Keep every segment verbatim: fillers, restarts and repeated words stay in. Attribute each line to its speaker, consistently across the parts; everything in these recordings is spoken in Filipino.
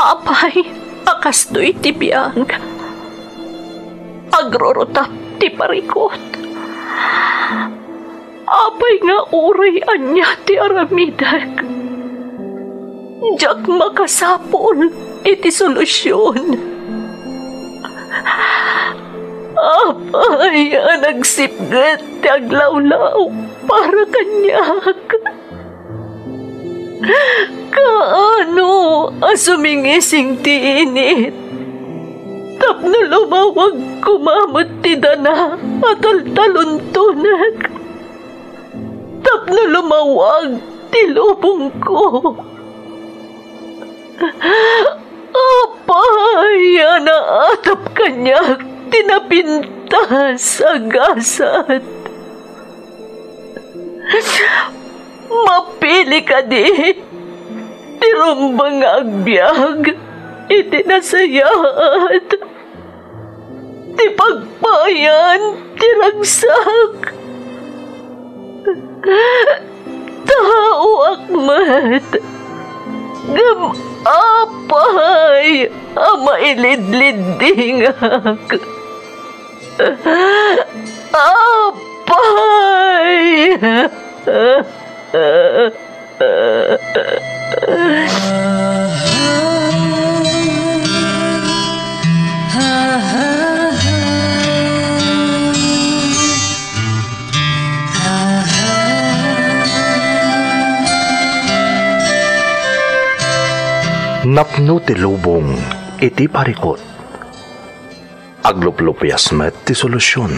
Speaker 1: Apay, akastoy ti biyang. Agrorotap ti parikot. Apay nga uray anya ti aramidag. Diyak makasapol iti solusyon. Apay ang nagsipgat ti aglawlaw para kanyak. Kaano asumingising ti init? Tapno lumawag kumamot ti dana at altaluntunag. Tapno lumawag ti lubong ko. Apay anaatap kanyak tinapintas agasat. Mapili ka di, tirumbang agbyag, itinasayat, ti pagpayan, tiragsak. Tao akmat, gam apay, ama ilidlidingak. Apay!
Speaker 2: Napno ti lubong iti parikot. Agluplupyas met ti solusyon.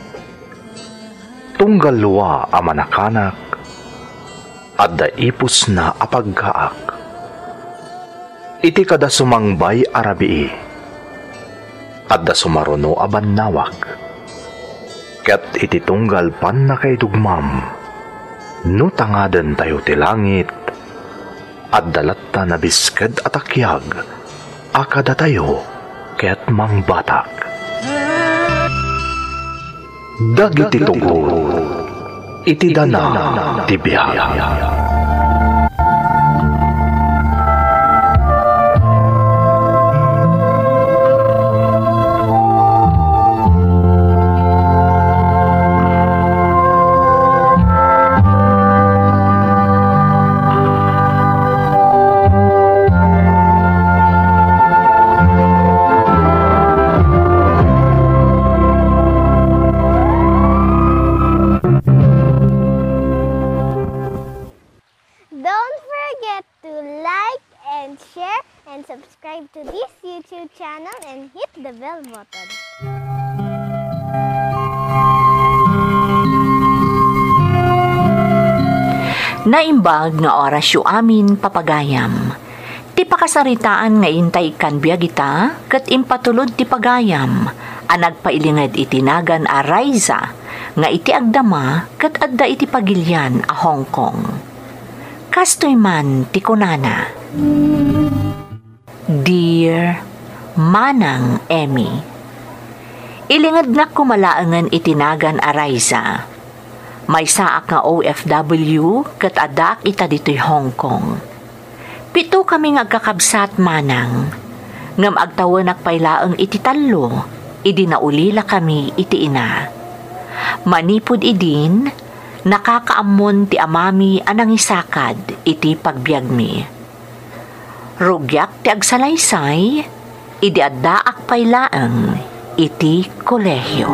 Speaker 2: Tunggal luwa a manakanak at daipos na apagkaak. Iti kada sumangbay arabii at da sumaruno aban nawak. Ket iti tunggal pan na kay dugmam no tangaden tayo ti langit at dalatta na bisked at akyag akada tayo ket mangbatak. Dagiti tugo iti dana ti biag.
Speaker 3: Subscribe to this YouTube channel and hit the bell button.
Speaker 1: Naimbag nga orasyo amin papagayam. Ti pakasaritaan nga intay kan biyagita ket impatulod ti pagayam. Ang nagpailinged itinagan a Raiza nga iti agdama ket adda iti pagilyan a Hong Kong. Kastoy man ti kunana. Dear Manang Emmy, ilingad na kumalaangan itinagan a Raiza. May saak nga O F W ket adak ita dito'y Hong Kong. Pito kami nga kakabsat manang. Ngam agtawan nakpailaang iti talo, idi naulila kami iti ina. Manipod idin, nakakaammon ti amami anang isakad iti pagbiagmi. Rugyak ti agsalaysay, idi addaak pailaang iti kolehyo.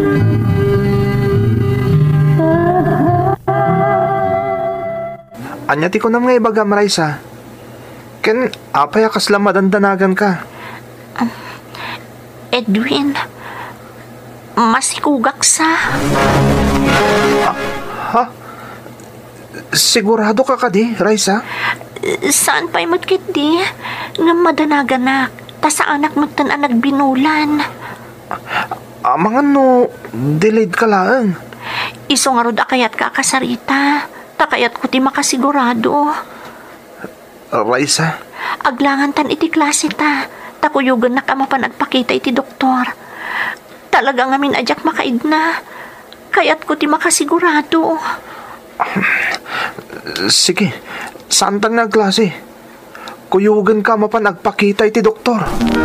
Speaker 2: Anya ti ko nam nga ibaga Marisa. Ken apay akas lang madandanagan ka.
Speaker 1: Um, Edwin, masikugak sa.
Speaker 2: Ah, ha? Sigurado ka ka di, Raisa?
Speaker 1: Saan pa'y matkit di? Nga madanagan na, ta sa anak mo tan anag binulan.
Speaker 2: Amangan no, delayed ka lang.
Speaker 1: Iso nga rod akayat ka kasarita, takayat ko ti makasigurado.
Speaker 2: Raisa?
Speaker 1: Aglangan tan iti klase ta, takuyugan na ka mapanagpakita iti doktor. Talaga ngamin adyak makaid na, kayat ko ti makasigurado.
Speaker 2: Sige, saan tan nga klase? Kuyugan ka mapan agpakita iti doktor.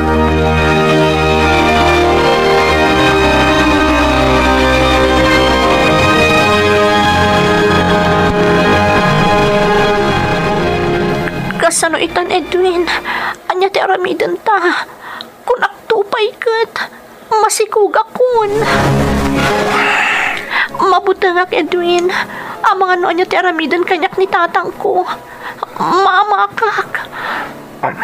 Speaker 1: Kasano itan, Edwin? Anya ti aramidan ta. Kung aktupay kat, masikug akon. Mabutangak, Edwin. Ang mga no anya ti aramidan kanyak ni tatang ko. Mamakak.
Speaker 2: Um,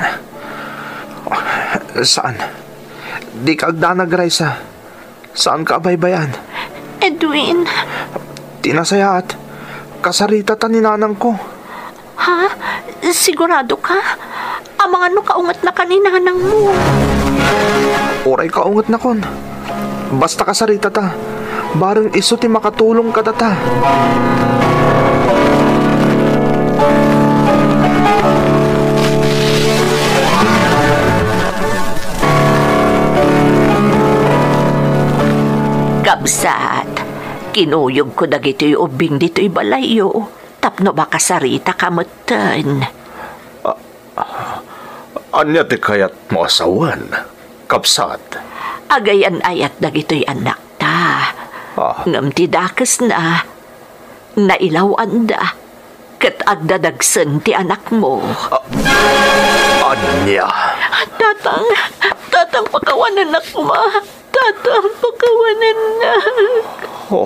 Speaker 2: saan? Di ka agdanag, Raisa. Saan ka baybayan?
Speaker 1: Edwin.
Speaker 2: Tinasayaat. Kasarita ta ni nanang ko.
Speaker 1: Ha? Sigurado ka? Ang mga no kaungat na kaninanang mo.
Speaker 2: Oray kaungat na kon. Basta kasarita ta. Barang iso ti makatulong ka ta.
Speaker 1: Kabsat, kinuyog ko dagito'y ubing dito'y balayo. Tapno ba kasarita kamutan?
Speaker 2: Uh, uh, anya ti kayat mo asawan, Kabsat?
Speaker 1: Agayan ayat dagito'y anak ta.
Speaker 2: Ah.
Speaker 1: Ngam ti dakas na, nailawan da, kat agdadagsan ti anak mo.
Speaker 2: Uh, anya?
Speaker 1: Tatang, tatang pakawanan na kuma. Tatang pakawanan na.
Speaker 2: Oh.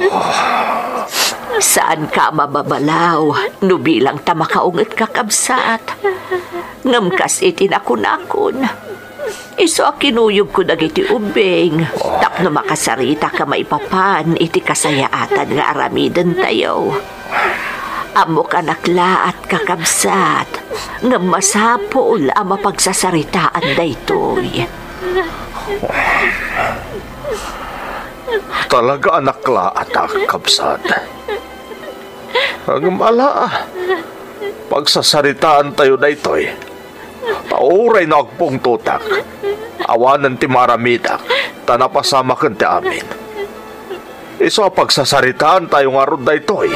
Speaker 1: Saan ka mababalaw? Nubilang tamakaungat ka, Kabsat. Ngamkas iti nakun-akun. Iso a kinuyog ko dagiti ubing. Tapno makasarita ka maipapan iti kasayaatan nga aramidan tayo. Amok anaklaat ka, Kabsat. Ngam masapol ang mapagsasaritaan daytoy.
Speaker 2: Talaga anak laat ah, Kabsat. Ang mala, pagsasaritaan tayo na ito'y, pauray na agpong tutak, awanan ti maramidak, tanapasama kan ti amin. Iso pagsasaritaan tayo nga rod na ito'y.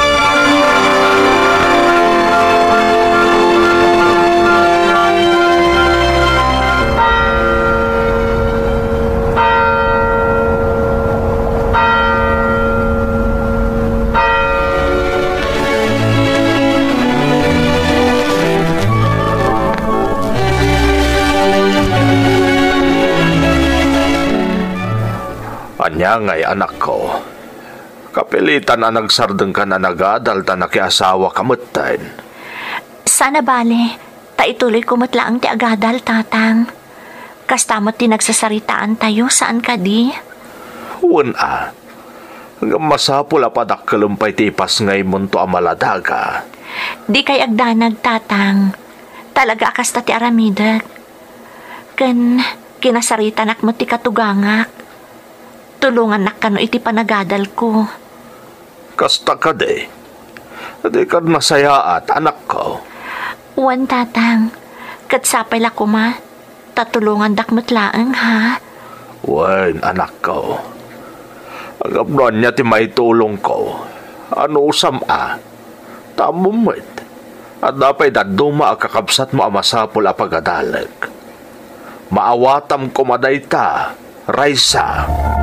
Speaker 2: Anya ngay anak ko, kapilitan ang nagsardeng ka na nagadal ta nakiasawa kamutan.
Speaker 1: Sana bale, ta ituloy kumatlaang ti agadal, tatang. Kastamot ti nagsasaritaan tayo, saan ka di?
Speaker 2: Huwag ah, hanggang masapul apadak kalumpay ti ipas ngay munto amaladaga.
Speaker 1: Di kay agdanag, tatang. Talaga akasta ti aramidag. Ken, kinasarita nak mo ti katugangak. Tulungan nak kano iti panagadal ko.
Speaker 2: Kasta ka de. Di ka nasayaat, anak ko.
Speaker 1: Uwan, tatang. Katsapay la ko ma. Tatulungan dak matlaang, ha?
Speaker 2: Uwan, anak ko. Ang abnon niya ti may tulong ko. Ano usam a? Tamumit. At dapat daduma ang kakabsat mo amasapol a pagadalag. Maawatam ko madayta, Raisa.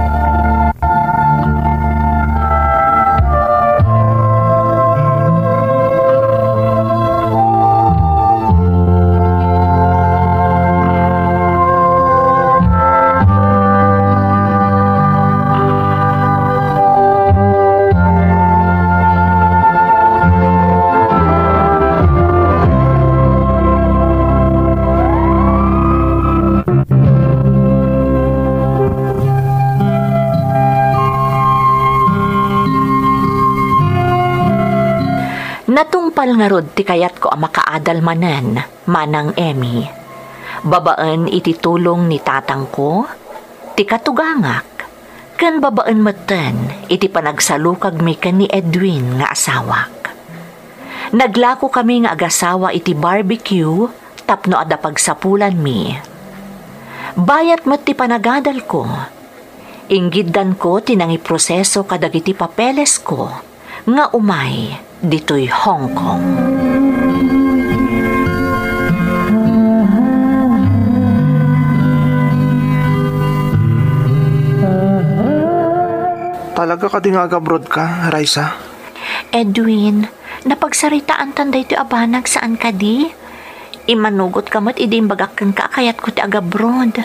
Speaker 1: Natungpal nga rod ti kayat ko ang makaadal manan, manang Emmy. Babaan iti tulong ni tatang ko, ti katugangak, kan babaan matan iti panagsalukag mi kan ni Edwin nga asawak. Naglako kami nga agasawa iti barbecue, tapno ada pagsapulan mi. Bayat mat ti panagadal ko, inggiddan ko tinangi proseso kadagiti papeles ko, nga umay dito'y Hong Kong.
Speaker 2: Talaga ka di nga agabrod ka, Raisa?
Speaker 1: Edwin, napagsaritaan tanday ti abanag saan ka di? Imanugot ka mo't idim bagakkan ka kayat ko ti agabrod.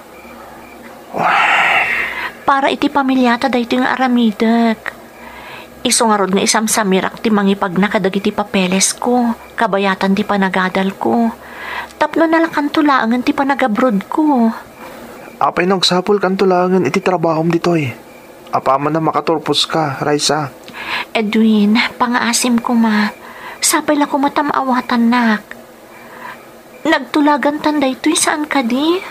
Speaker 1: Para iti pamilyata day ti nga aramidak. Isungarod nga isam samirak ti mangipag nakadag iti papeles ko, kabayatan ti panagadal ko. Tapno nalakan tulangan ti panagabrod ko.
Speaker 2: Apay nagsapol kan tulangan iti trabahom ditoy. Apaman na makaturpos ka, Raisa.
Speaker 1: Edwin, pangaasim ko ma. Sapay la ko matamawatan nak. Nagtulagan tanday to'y saan ka di?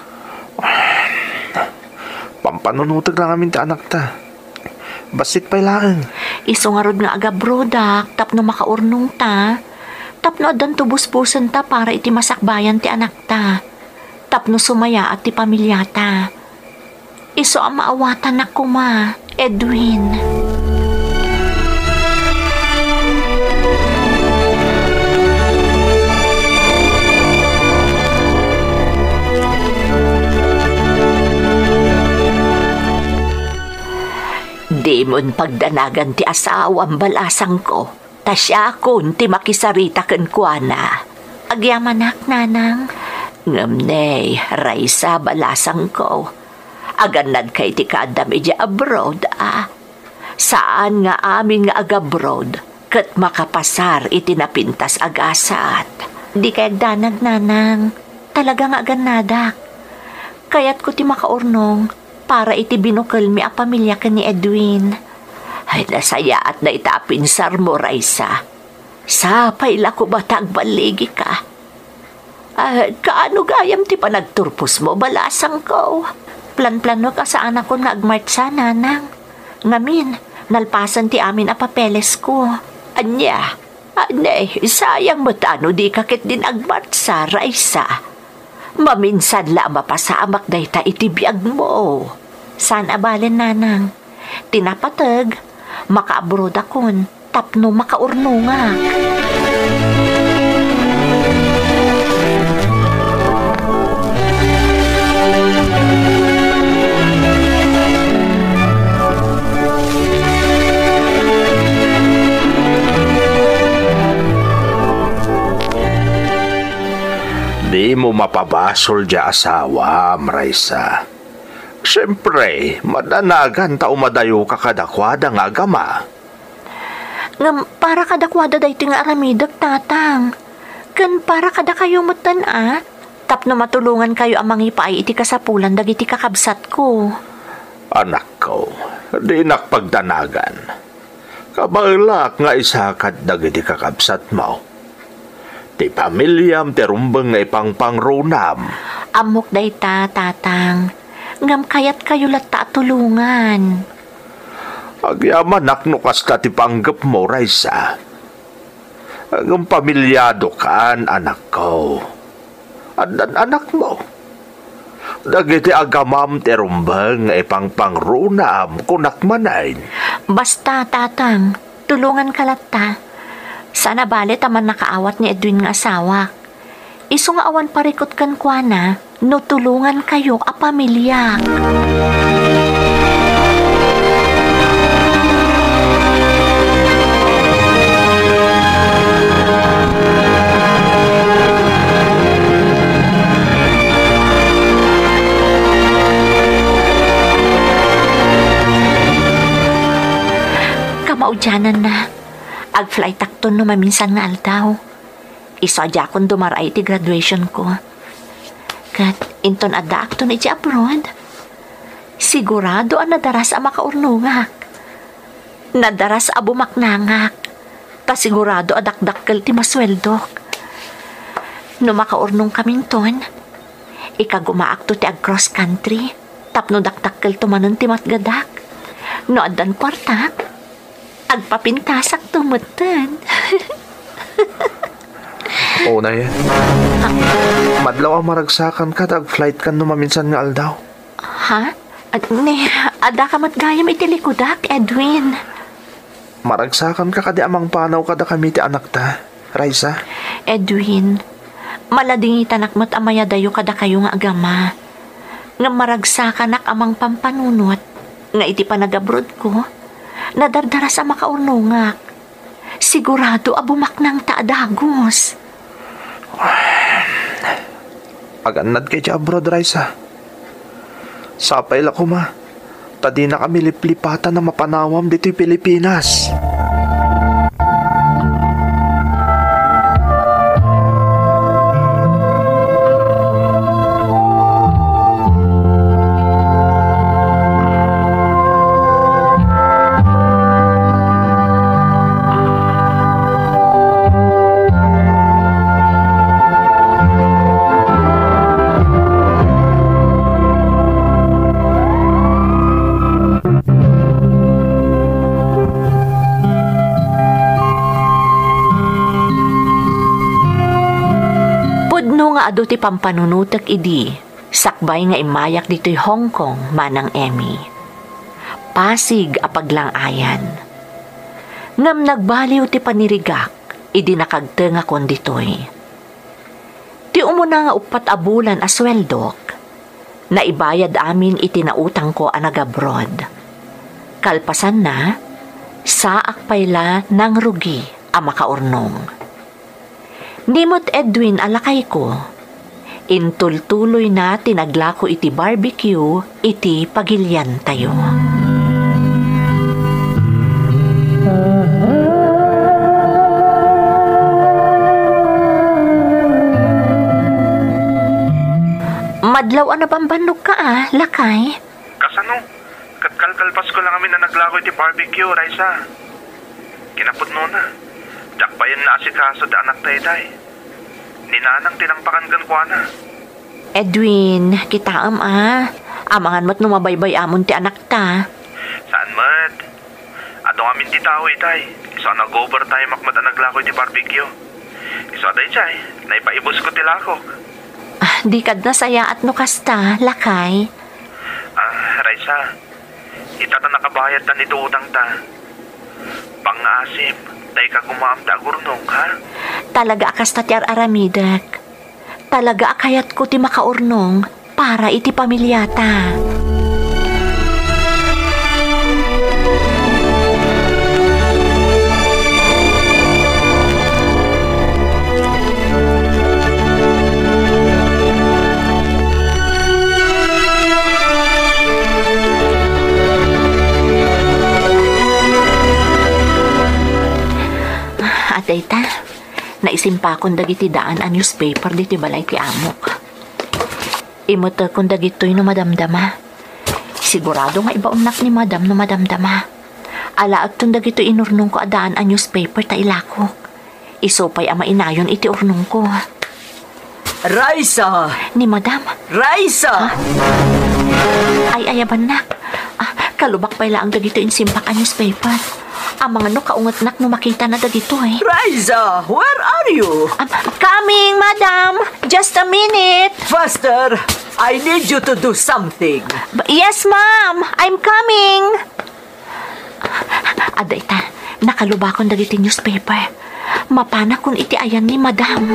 Speaker 2: Pampanunutag lang amin ti anak ta. Basit pa'y laang.
Speaker 1: Isungarod nga aga brodak, tapno makaurnong ta. Tapno adan tubus-busan ta para iti masakbayan ti anak ta. Tapno sumaya at ti pamilyata. Iso ang maawatan na kuma, Edwin. Di mon pagdanagan ti asawang balasang ko, ta siya kun ti makisarita ken kuana. Agyamanak nanang, ngamnay, Raisa balasang ko. Aganad kay ti kadam ija abroad ah. Saan nga amin nga agabroad, ket makapasar iti napintas agasat. Di kay agdanag nanang, talaga nga aganadak. Kayat ko ti makaurnong, para iti binukal mi a pamilya ka ni Edwin. Ay nasaya at na itapinsar mo, Raisa. Sapay la ko batag baligi ka. Uh, kaano gayam ti panagturpos mo, balasang ko. Plan-plano ka sa anak ko na agmartsa, nanang. Ngamin, nalpasan ti amin a papeles ko. Anya, anay, sayang mo tano di kakit din agmartsa, Raisa. Maminsan la mapasamak day ta itibiyag mo. San abalin nanang, tinapatag, makaabroad akon, tapno makaurnungak.
Speaker 2: Di mo mapabasol dya asawa, Raisa. Siyempre, madanagan ta umadayo ka kadakwada nga agama.
Speaker 1: Ngam, para kadakwada day ti nga aramidag tatang. Kan para kada kayo mutan at, tapno matulungan kayo amang ipaay iti kasapulan dagiti kakabsat ko.
Speaker 2: Anak ko, di nakpagdanagan. Kabalak nga isakat dagiti kakabsat mo. Ti pamilyam ti rumbeng nga ipangpangrunam.
Speaker 1: Amok day ta, tatang. Ngam kayat kayo lata tulungan.
Speaker 2: Agyaman naknukas ka ti panggap mo, Raisa. Ngam pamilyado kaan, anak ko. Adan anak mo. Dagiti agamam ti rumbeng nga ipangpangrunam kunakmanay.
Speaker 1: Basta, tatang. Tulungan ka lata. Sana bali taman nakaawat ni Edwin nga asawa. Iso nga awan parikot kan kwa na, no tulungan kayo a pamilya. Kamaudyanan na. Ag-flight takton no maminsan nga aldaw. Isadya akong dumaray ti graduation ko. Kat inton adda akton iti abroad. Sigurado ang nadaras a makaurnungak. Nadaras a bumaknangak. Pasigurado adakdakkel ti masweldok. No makaurnong kaming ton, ikagumaak to ti ag cross country. Tapno dakdakkel tumanon ti matgadak. No addan kwartak. Agpapintasak tumutan.
Speaker 2: O na yan. Madlaw ang maragsakan ka, dag-flight ka no maminsan nga aldaw.
Speaker 1: Ha? At ne, ada ka matgayam itilikudak, Edwin.
Speaker 2: Maragsakan ka kadi amang panaw kada kami ti anak ta, Raisa.
Speaker 1: Edwin, malading itanak mo't amaya dayo kada kayo nga agama. Nga maragsakan nak amang pampanunot, nga iti panagabrod ko. nadardara sa makaurnungak. Sigurado abumak ng taadagos.
Speaker 2: Aganad kay abroad, Raisa. Sapay la ko, ma. Tadi na kami liplipatan na mapanawam dito'y Pilipinas.
Speaker 1: Ado ti pampanunutek idi, sakbay nga imayak dito'y Hong Kong, Manang Emmy. Pasig apaglangayan. Ngam nagbaliw ti panirigak, idi nakagtenga kon dito'y. Ti umuna nga upat abulan asweldok, na ibayad amin iti nautang ko anag-abroad. Kalpasan na, saak payla nang rugi a makaurnong. Nimot Edwin alakay ko, intultuloy na tinaglako iti barbecue, iti pagilyan tayo. Madlaw na bambanog ka ah, lakay?
Speaker 2: Kasano? Katkalkalpas ko lang kami na naglako iti barbecue, Raisa. Kinapod mo na. Jakbayan na asikaso da anak tayo-tay. Ninanang tinangpakan kan kwa na.
Speaker 1: Edwin, kita am ah. Amangan mo't numabaybay amon ti anak ta.
Speaker 2: Saan mat? Ato amin ti tao itay. Iso nag-over tayo makmat ang naglako iti barbecue. Iso aday chay, naipaibos ko ti lakok.
Speaker 1: Ah, di kad na saya at nukasta, lakay.
Speaker 2: Ah, Raisa, itata nakabayad ta nito utang ta. Pang-asip, tayo ka kumamda gurnong, ha?
Speaker 1: Talaga akas tatyar aramidak. Talaga akayat ko ti makaurnong para iti pamilyata. Atay ta, naisimpa kong dagiti daan a newspaper diti balay ti amok. Imuta kong dagito'y no madamdama. Sigurado nga ibaunak ni madam no madamdama. Alaag tong dagito'y inurnong ko adaan a newspaper ta ilakok. Isopay ama inayon iti urnong ko.
Speaker 4: Raisa!
Speaker 1: Ni madam.
Speaker 4: Raisa!
Speaker 1: Ha? Ay ayaban na. Ah, kalubak pa ila ang dagito'y insimpak a newspaper. Ang mga no kaungat-nak no makita na dagito eh.
Speaker 4: Raisa, where are you?
Speaker 1: Um, coming, madam. Just a minute.
Speaker 4: Faster! I need you to do something.
Speaker 1: B- yes, ma'am. I'm coming. Aday ta, nakalubakon dagiti newspaper. Mapana kun iti ayan ni madam.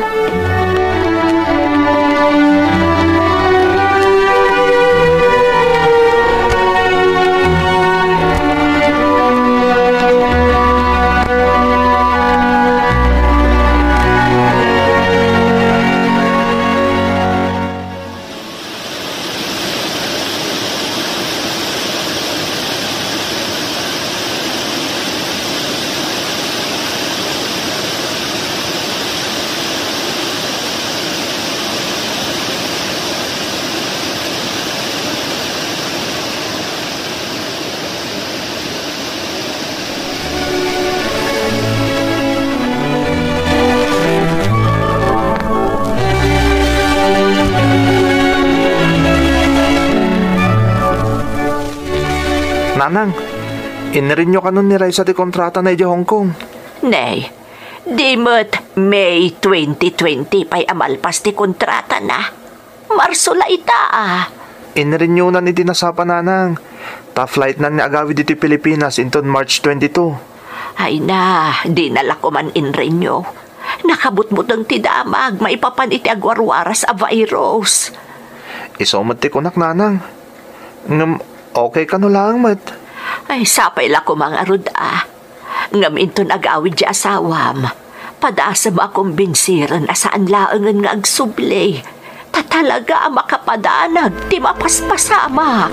Speaker 2: Nanang, inrinyo ka nun ni Raisa di kontrata na iti Hong Kong.
Speaker 1: Nay, di mo't May twenty twenty pa'y amalpas ti kontrata na. Marso la ita ah.
Speaker 2: Inrinyo na ni dinasapa, Nanang. Ta flight na ni agawi dito Pilipinas inton March twenty-two.
Speaker 1: Ay na, di nala ko man inrinyo. Nakabutmut ang tidamag, maipapan iti agwarwaras a virus.
Speaker 2: Isomot ti kunak, Nanang. Ngam, okay ka no lang, mat.
Speaker 1: Ay, sapay la ko mga ruda. Ngaminton ag-awid di asawam. Padasa mo akong binsiran asaan laangan nga agsublay. Tatalaga ang makapadanag ti mapaspasamak.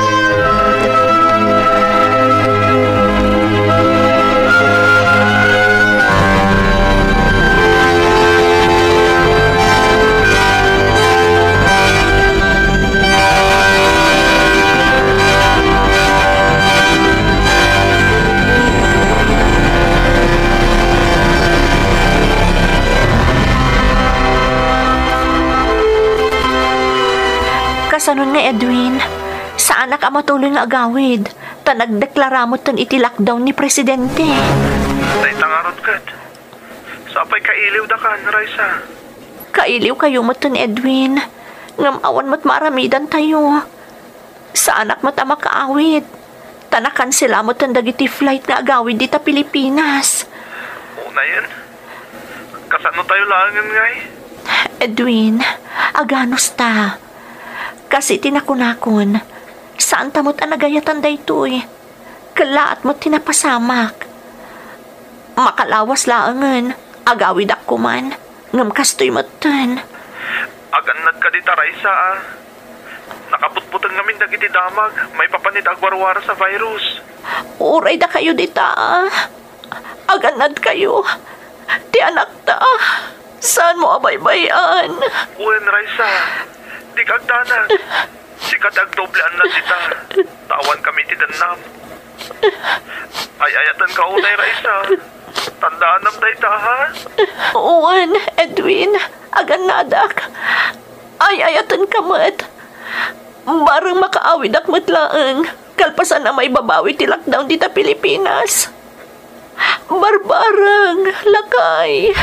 Speaker 1: Kasanon nga Edwin, saan na ka matuloy nga agawid? Ta nagdeklara mo tan iti lockdown ni Presidente.
Speaker 2: Tay tangarot kat. Sapay kailiw da kan, Raisa.
Speaker 1: Kailiw kayo mo tan Edwin. Ngamawan mo't maramidan tayo. Saan ak mata makaawid? Tanakan sila mo tan dagiti flight nga agawid dita Pilipinas.
Speaker 2: Una yan. Kasano tayo langan ngay?
Speaker 1: Edwin, aganos ta. Kasi tinakunakon, saan tamot anagayatan daytoy? Kalaat mo tinapasamak. Makalawas laangan, agawid ako man, ngam kastoy mo tan.
Speaker 2: Aganad ka dita, Raisa, ah. Nakaputputan ngamin dagiti damag, may papanit agwarwara sa virus.
Speaker 1: Uray da kayo dita, ah. Aganad kayo. Ti anak ta, saan mo abaybayan?
Speaker 2: Uwen, Raisa. Di kagdanag. Sikat agdoblean na dita. Tawan kami ti danam. Ay ayatan ka unay, Raisa. Tandaan nam dayta, ha?
Speaker 1: Uwan, Edwin, aganadak. Ay ayatan ka mat. Barang makaawid ak matlaang. Kalpasan na may babawi ti lockdown dita Pilipinas. Barbarang, lakay.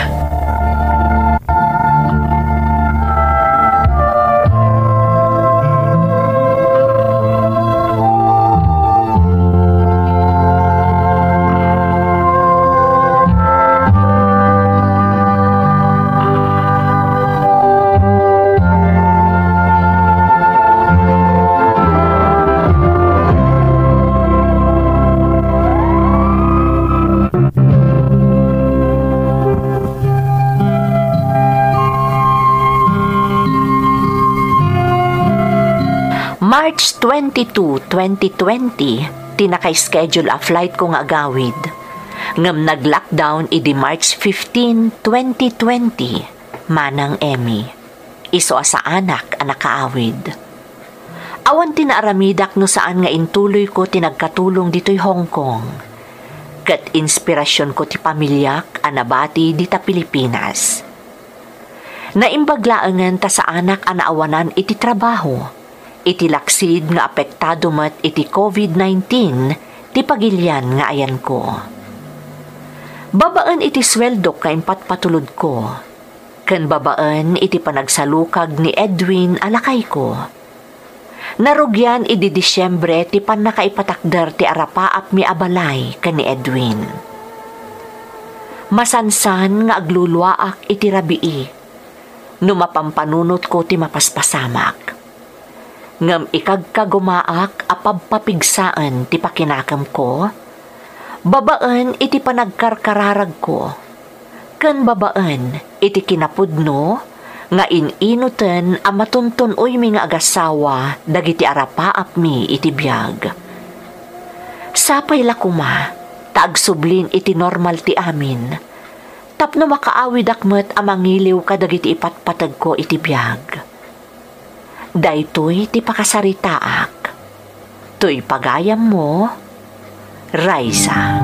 Speaker 1: March twenty-second, twenty twenty, tinakay-schedule a flight ko nga agawid. Ngam nag-lockdown idi March fifteenth, twenty twenty, manang Emmy. Iso sa anak ang nakaawid. Awan tinaaramidak no saan nga intuloy ko tinagkatulong dito'y Hong Kong. Kat inspirasyon ko ti pamilyak anabati dita Pilipinas. Naimbaglaangan ta sa anak anaawanan iti trabaho. Iti laksid nga apektado mat iti covid nineteen ti pagilyan nga ayan ko. Babaan iti sweldo ka impat patulod ko. Ken babaan iti panagsalukag ni Edwin alakay ko. Narugyan iti Disyembre ti pan nakaipatakder ti arapaap mi abalay ken ni Edwin. Masansan nga agluluwaak iti rabii. Numapampanunot ko ti mapaspasamak. Ngam ikagkagumaak apabpapigsaan ti pakinakam ko, babaan iti panagkarkararag ko, ken babaan iti kinapudno, nga ininuten a matuntun uy mi nga agasawa dagiti arapaap mi iti biyag. Sapay la kuma, taagsublin iti normal ti amin, tapno makaawid akmet a mangiliw kadagiti ipatpatag ko iti biyag. Daytoy ti pakasaritaak. To'y pagayam mo, Raisa.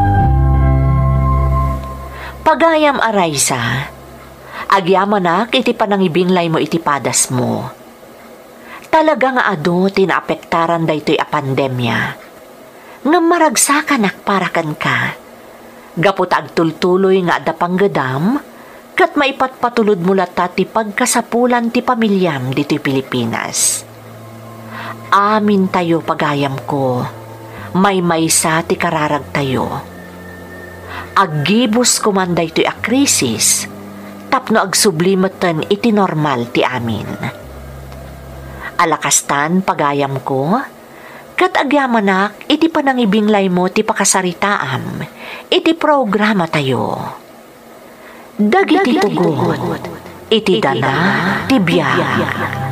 Speaker 1: Pagayam a Raisa, agyamanak iti panangibinlay mo iti padas mo. Talaga nga ado tinaapektaran daytoy a pandemya. Nga maragsakan akparakan ka. Gapot agtultuloy nga ada panggadam, kat maipatpatulod mula ti pagkasapulan ti pamilyam dito'y Pilipinas. Amin tayo pagayam ko, may maysa ti kararag tayo. Aggibos kumanday to'y a krisis, tapno agsublimatan iti normal ti amin. Alakastan pagayam ko, kat agyamanak iti iti panangibinglay mo ti pakasaritaam, iti programa tayo. Dagiti tugot, iti dana ti biyag.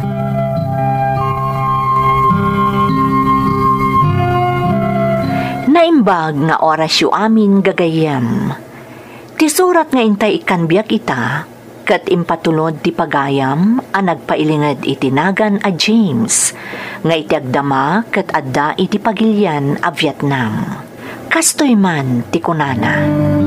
Speaker 1: Naimbag nga oras yu amin gagayam. Ti surat nga intay ikan biyak ita, kat impatulod ti pagayam a nagpailingad itinagan a James, nga iti agdama kat adda iti pagilyan a Vietnam. Kastoy man ti kunana.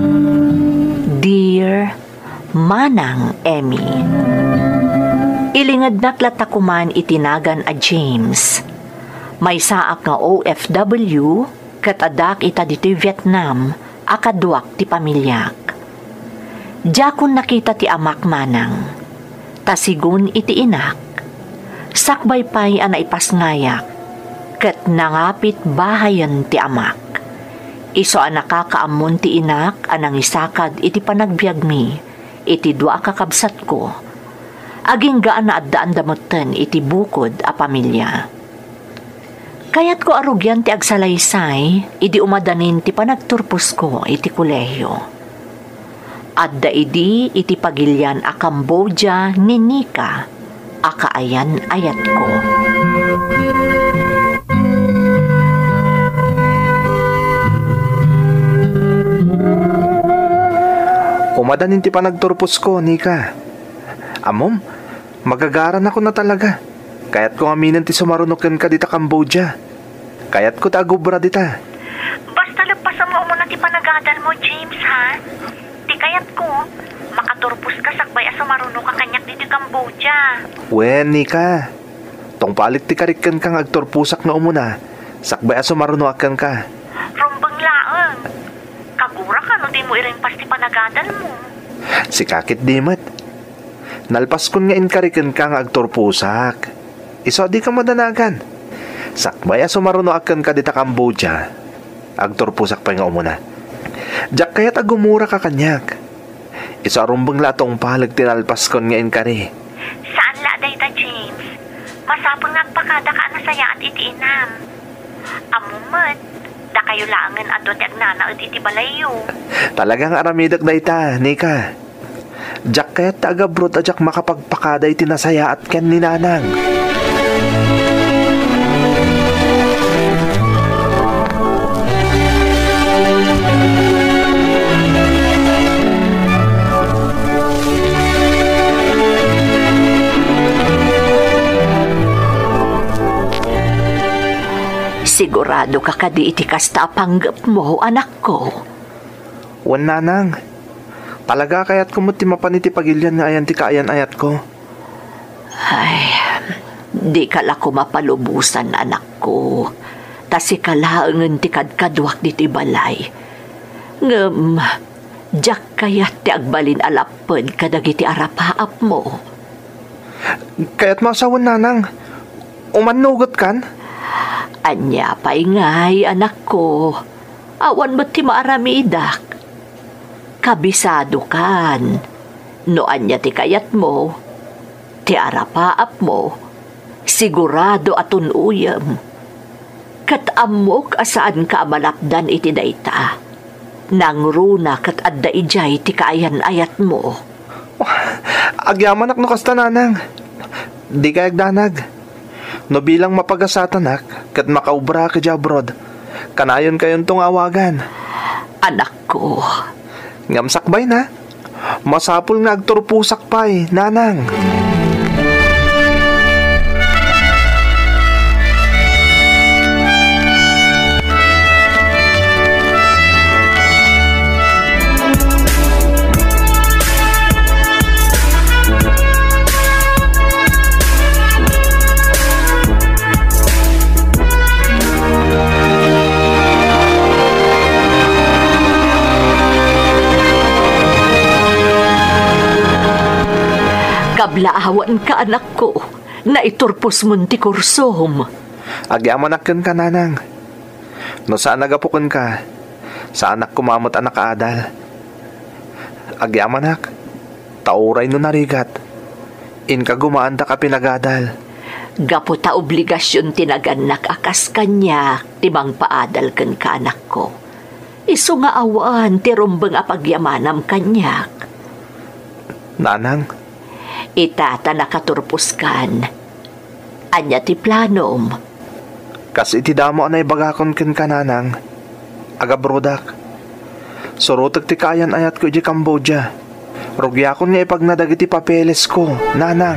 Speaker 1: Dear Manang Emmy, ilingad naklatakuman itinagan a James. May saak nga O F W kat adak ita dito'y Vietnam akaduak ti pamilyak. Diyakon nakita ti amak manang, tasigun iti inak, sakbay pa'y ana ipasngayak, kat nangapit bahayan ti amak. Iso ang nakakaamon ti inak anang isakad iti panagbiag mi, iti dua kakabsat ko, aging gaan na addaan damutan iti bukod a pamilya. Kaya't ko arugyan ti agsalaysay, idi umadanin ti panagturpos ko iti kolehiyo. Adda idi iti pagilyan a Cambodia ni Nika, a kaayan ayat ko.
Speaker 2: Umadanin ti panagturpos ko, Nika. Amom, magagaran ako na talaga. Kaya't ko aminan ti sumarunukin ka dita Cambodia. Kaya't ko tagubra dita.
Speaker 1: Basta lagpasan mo muna ti panagadal mo, James, ha? Di kaya't ko, makaturpos ka sakbay asa marunok ka kanyak dito Cambodia.
Speaker 2: Wen, Nika. Tong palit ti karikan kang agturpusak nga umuna, sakbay asa marunuakan ka.
Speaker 1: Rumbang laang. Kagura ka no di mo irimpas ti panagadal mo.
Speaker 2: Si kakit dimat. Nalpas kun nga inkarikan kang agturpusak. Iso di ka madanagan. Sakbay asa marunuakan ka dita Cambodia. Agturpusak pa nga umuna. Diyak kaya't agumura ka kanyak. Iso arumbang latong palag tinalpas kon nga inkari.
Speaker 1: Saan la dayta, James? Masapon ngagpakada ka na saya at iti inam. Amumat, da kayo laangan ato ti agnana at iti balayo.
Speaker 2: Talagang aramidak dayta, Nika. Diyak kaya't tagabrod at diyak makapagpakada iti nasaya at ken ni nanang.
Speaker 1: Sigurado ka kadi iti kasta panggap mo, anak ko.
Speaker 2: Wan nanang. Talaga kaya't kumuti mapaniti pagilyan nga ayan ti kaayan ayat ko.
Speaker 1: Ay, di ka la ko mapalubusan, anak ko. Tasi kalaangan ti kadkadwak diti balay. Ngem, jak kayat ti agbalin alapod kadagiti arapaap mo.
Speaker 2: Kaya't masawan nanang. Umanugot kan?
Speaker 1: Anya pa'y ngay, anak ko. Awan mo ti maaramidak. Kabisado kan. No anya ti kayat mo, ti arapaap mo, sigurado atun uyam. Kat amok asaan ka malapdan iti dayta. Nangruna kat adda ijay ti kaayan ayat mo.
Speaker 2: Agyaman ak no kasta nanang. Di kayag danag. No bilang mapagasatanak kat makaubra ka jabrod. Kanayon kayon tong awagan.
Speaker 1: Anak ko.
Speaker 2: Ngamsakbay na. Masapul nga agturpusak pa'y, nanang.
Speaker 1: Kablaawan ka, anak ko, na iturpos mo ti kursom.
Speaker 2: Agyamanakan ka, nanang. No saan nagapukon ka, sa anak kumamot anak adal. Agyamanak, tauray no narigat. In ka gumaan ta ka pinagadal.
Speaker 1: Gaputa obligasyon tinaganak akas kanya, timang paadal kan ka anak ko. Isu nga awan, tirumbang apagyamanam kanyak.
Speaker 2: Nanang,
Speaker 1: Itata nakaturpos kan. Anya ti planom.
Speaker 2: kas iti damo anay bagakon ken ka nanang. Aga brodak. Surutag ti kayan ayat ko iti Cambodia. Rugyakon nga ipag nadag iti papeles ko, nanang.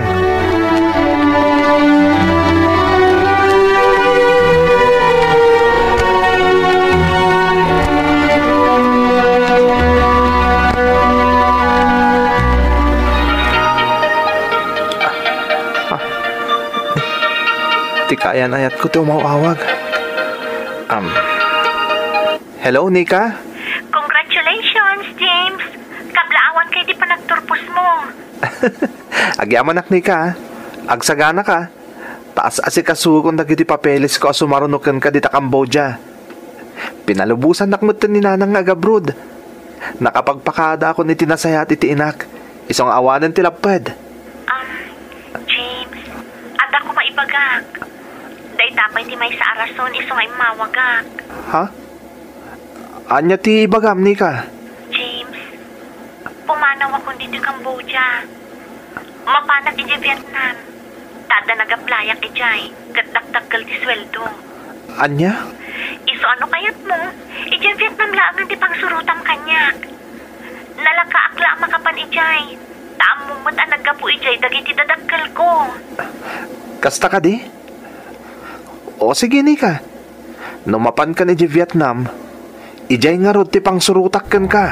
Speaker 2: Ti kayan ayat ko ti umawawag. Um, hello, Nika?
Speaker 5: Congratulations, James! Kablaawan kay di pa nagturpos mo.
Speaker 2: Agyaman ak Nika, agsagana ka. Taas asikasukon dagiti papeles ko sumarunukan ka dita Cambodia. Pinalubusan nakmutan ni nanang agabrod. Nakapagpakada ako ni tinasayat iti inak. Isang awanan tilapad.
Speaker 5: Um, James, ada ko maibagak. Day tapay ti may sa arason iso nga mawagak.
Speaker 2: Ha? Anya ti ibagam, Nika?
Speaker 5: James, pumanaw ako dito Cambodia. Mapanag iti Vietnam. Tada nagaplayak ijay, gatdaktakgal ti sweldo.
Speaker 2: Anya?
Speaker 5: Iso ano kayat mo? Iti Vietnam laang di pang surutam kanyak. Nalakaakla makapan ijay. Taam mo mat anagapu ijay dagiti dadakkel ko.
Speaker 2: Kasta ka di? O sige, Nika. Numapan ka ni di Vietnam, ijay nga rod ti pang surutak kan ka.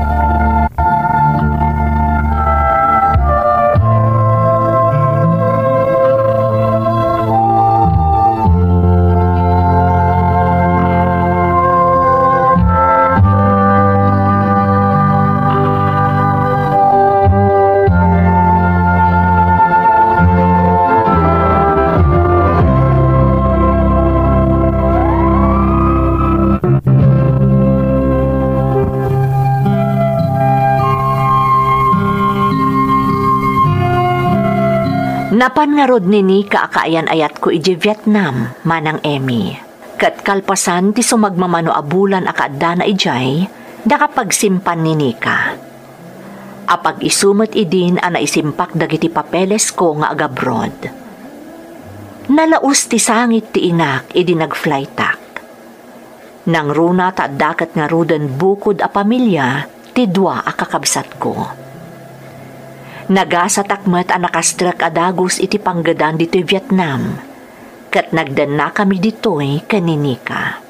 Speaker 1: Napan nga rod ni Nika akaayan ayat ko iji Vietnam, manang Emmy. Kat kalpasan ti sumagmamano abulan akaadda na ijay, nakapagsimpan ni Nika. Apag isumat idin ana isimpak dagiti papeles ko nga agabrod. Nalaus ti sangit ti inak idi nagflytak. Nang runa ta dakat nga rudan bukod a pamilya, ti dua a kakabsat ko. Nagasatakmat ang nakastrak adagos iti panggadan dito Vietnam, kat nagdan na kami dito'y kaninika.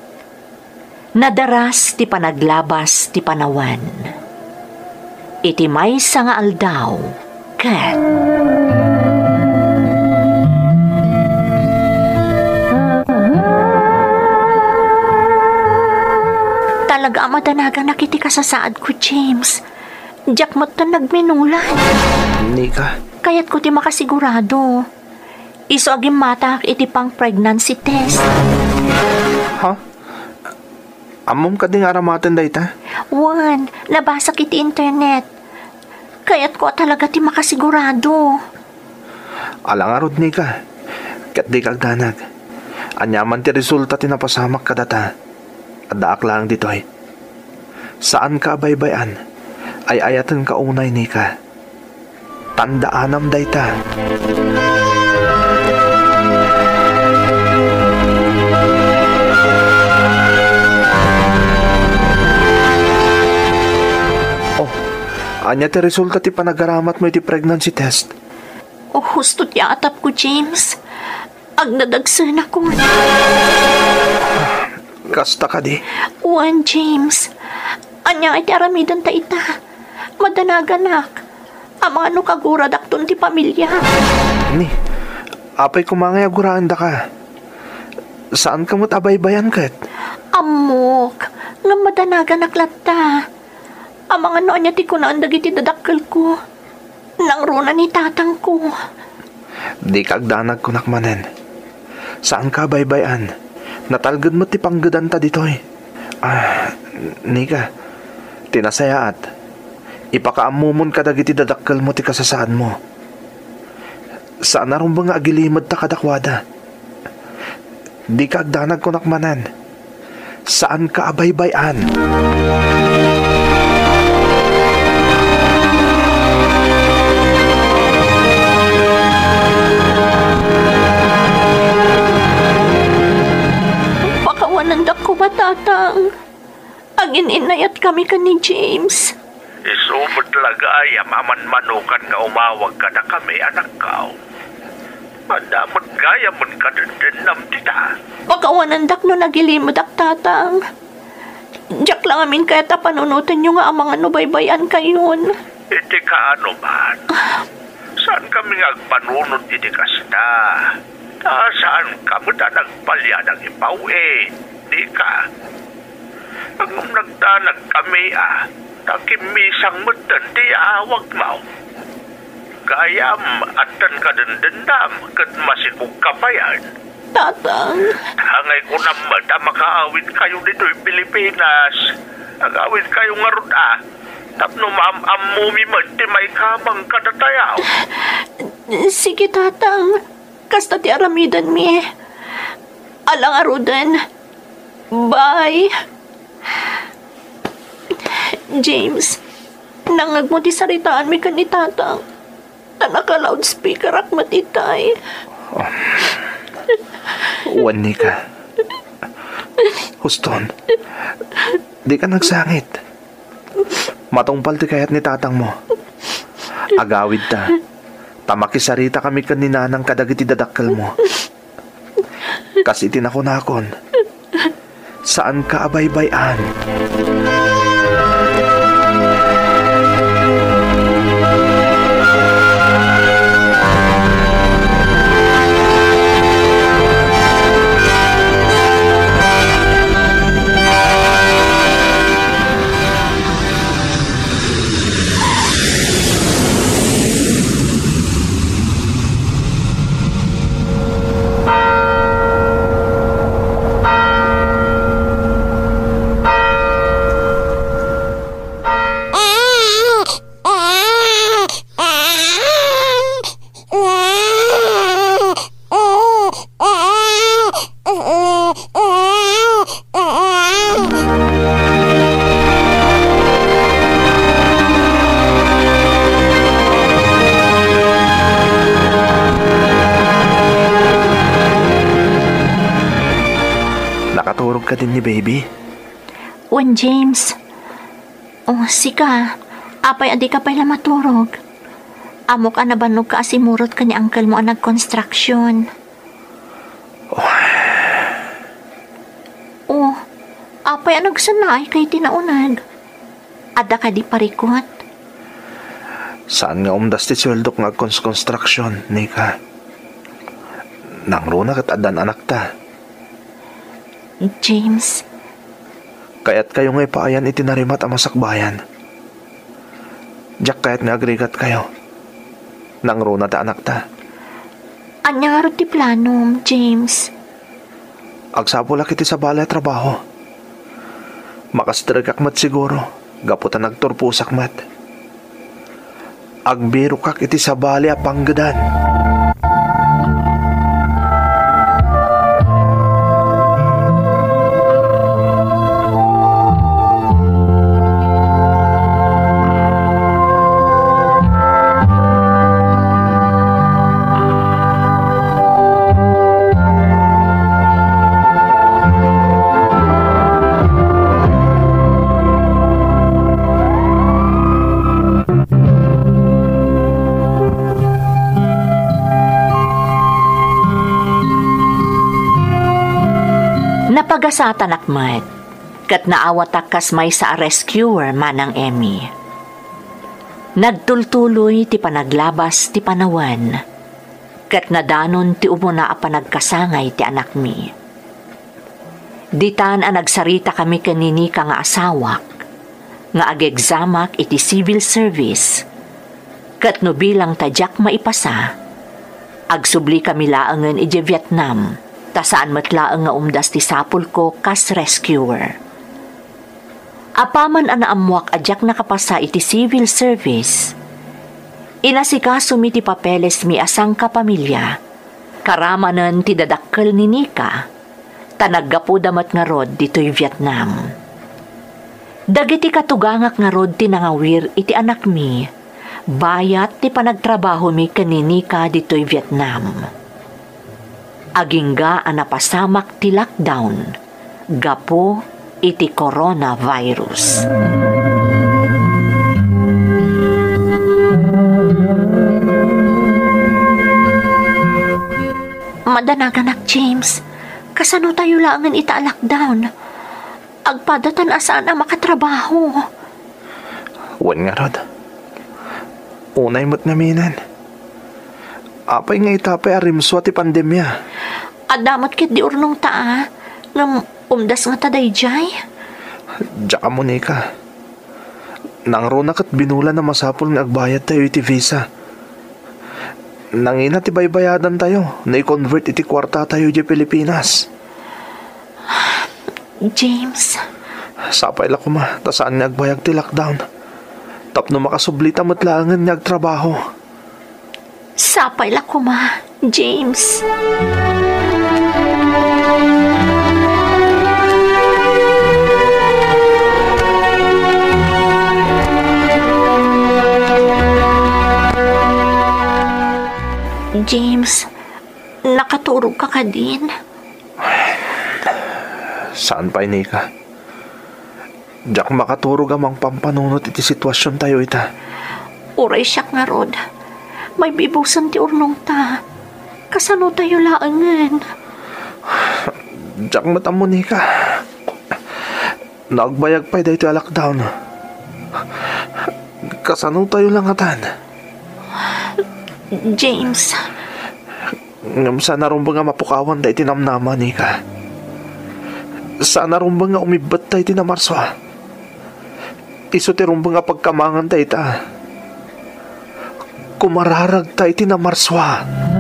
Speaker 1: Nadaras ti panaglabas ti panawan. Iti may nga aldaw, kat... Talaga amadanaga nakiti ka sa saad ko, James. Diyak mo ta nagminulan.
Speaker 2: Nika?
Speaker 1: Kaya't ko ti makasigurado. Iso agim matak iti pang pregnancy test.
Speaker 2: Ha? Amom ka ding aramatan dayta?
Speaker 1: Wan, nabasa kiti internet. Kaya't ko talaga ti makasigurado.
Speaker 2: Alang arod, Nika. Kat di kagdanag. Anyaman ti resulta tinapasamak kadata. Adaak lang dito'y. Saan ka baybayan? Ay ayatan ka unay, Nika. Tandaanam dayta. Oh, anya ti resulta ti panagaramat mo iti pregnancy test.
Speaker 1: Oh, husto ti atap ko, James. Agdadagsan ako.
Speaker 2: Kasta ka di.
Speaker 1: Wan, James. Anya iti aramidan ta ita. Madanaganak. Ama ano kagura dakton ti pamilya.
Speaker 2: Ni, apay kumangay aguraan da ka. Saan ka mo't abaybayan kat?
Speaker 1: Amok. Nga madanaganak latta. Amang ano anya ti kunaan dagiti dadakkel ko. Nang runa ni tatang ko.
Speaker 2: Di kagdanag ko nakmanen. Saan ka baybayan? Natalgad mo ti panggadan ta ditoy. Ah, Nika, tinasayaat. Ipakaamumon ka dagiti dadakkel mo ti kasasaan mo. Saan na rin ba nga agilimad ta kadakwada? Di ka agdanag ko nakmanan. Saan ka abaybayan?
Speaker 1: Pakawanandak ko ba, tatang? Ang ininayat kami ka ni James.
Speaker 6: Isubot talaga ay amaman manukan nga umawag ka na kami, anak ka. Mandamot gaya mo ka din nam tita.
Speaker 1: Pakawanandak no nagilimadak, tatang. Diyak lang amin kaya tapanunutan nyo nga ang mga nubaybayan kayon.
Speaker 6: Iti ka ano man? Saan kami agpanunod iti kasta? Ta saan kamo ta nagpalya ng ipaw eh? Di ka? Ang nagdanag kami ah, takimisang mutan di awag mo. Gayam atan ka dendendam kat masikog kapayan.
Speaker 1: Tatang.
Speaker 6: Hangay ko naman na makaawit kayo dito'y Pilipinas. Agawit kayo nga ron ah. Tapno maam-amumi mo di may kamang kadatayaw.
Speaker 1: Sige, tatang. Kasta ti aramidan mi. Alang arudan. Bye. James, nangag mo ti saritaan mi ka ni tatang. Tanaka loudspeaker ak matitay.
Speaker 2: Oh. Wani ka. Huston, di ka nagsangit. Matungpal ti kayat ni tatang mo. Agawid ta. Tamakisarita kami kanina ng kadagiti dadakkel mo. Kasi tinakunakon. Saan ka abaybayan? Nakaturog ka din ni baby?
Speaker 1: Wan, James. Oh, sika. Apay adi ka pala maturog. Amok ka nabanog ka asimurot ka ni uncle mo ang nag-construction.
Speaker 2: Oh.
Speaker 1: Oh, apay ang nagsanay kay tinaunag. Ada ka di parikot.
Speaker 2: Saan nga umdas ti sweldo nga construction, Nika? Nang runa kat adan anak ta.
Speaker 1: James.
Speaker 2: Kaya't kayo nga ipaayan itinarimat ang masakbayan. Diyak kaya't nga agregat kayo. Nang runa ta anak ta.
Speaker 1: Anya nga ro ti plano, James?
Speaker 2: Agsapula kiti sa balay trabaho. Makastragak mat siguro. Gaputan nagturpusak mat. Agbiro kak iti sa balay a panggadan.
Speaker 1: Napagasatan akmat, kat naawatak kas may sa rescuer manang Emmy. Nagtultuloy ti panaglabas ti panawan, kat nadanon ti umuna a panagkasangay ti anak mi. Ditan ang nagsarita kami kanini ka nga asawak, nga agegzamak iti civil service, kat no bilang tadyak maipasa, agsubli kami laangan iti Vietnam, ta saan matlaang nga umdas ti sapul ko kas rescuer. Apaman ana amwak adyak nakapasa iti civil service. Inasikaso mi ti papeles mi asang kapamilya. Karamanan ti dadakkel ni Nika. Tanaggapo damat nga rod dito'y Vietnam. Dagiti katugangak nga rod ti nangawir iti anak mi. Bayat ti panagtrabaho mi ken ni Nika dito'y Vietnam. Agingga ang napasamak ti lockdown. Gapo iti coronavirus. Madanaganak, James. Kasano tayo langan ita lockdown? Agpadatan asaan ang makatrabaho.
Speaker 2: Wan nga rod. Unay mo't naminan. Apay nga itapay arimso ti pandemya.
Speaker 1: Adamot kit di urnong taa. Ngam umdas nga taday jay.
Speaker 2: Diya ka mo, Nika. Nang ronak at binula na masapol nga agbayad tayo iti visa. Nangina ti baybayadan tayo na i-convert iti kwarta tayo di Pilipinas.
Speaker 1: James.
Speaker 2: Sapay la kuma, ta saan nga agbayag ti lockdown. Tapno makasublita mo't langan nga agtrabaho.
Speaker 1: Sapay la kuma, James. James, nakaturog ka ka din.
Speaker 2: Saan pa, Nika? Diyak makaturog amang pampanunot iti sitwasyon tayo ita.
Speaker 1: Uray siyak nga rod. May bibusan ti urnong ta. Kasano tayo laangan?
Speaker 2: Diyak matamo, Nika. Nagbayag pa dito yung lockdown. Kasano tayo lang atan?
Speaker 1: James.
Speaker 2: Ngam sana rumba nga mapukawan da iti namnama, Nika. Sana rumba nga umibat da iti namarswa. Iso ti rumba nga pagkamangan da ita. Kumararag da iti namarswa.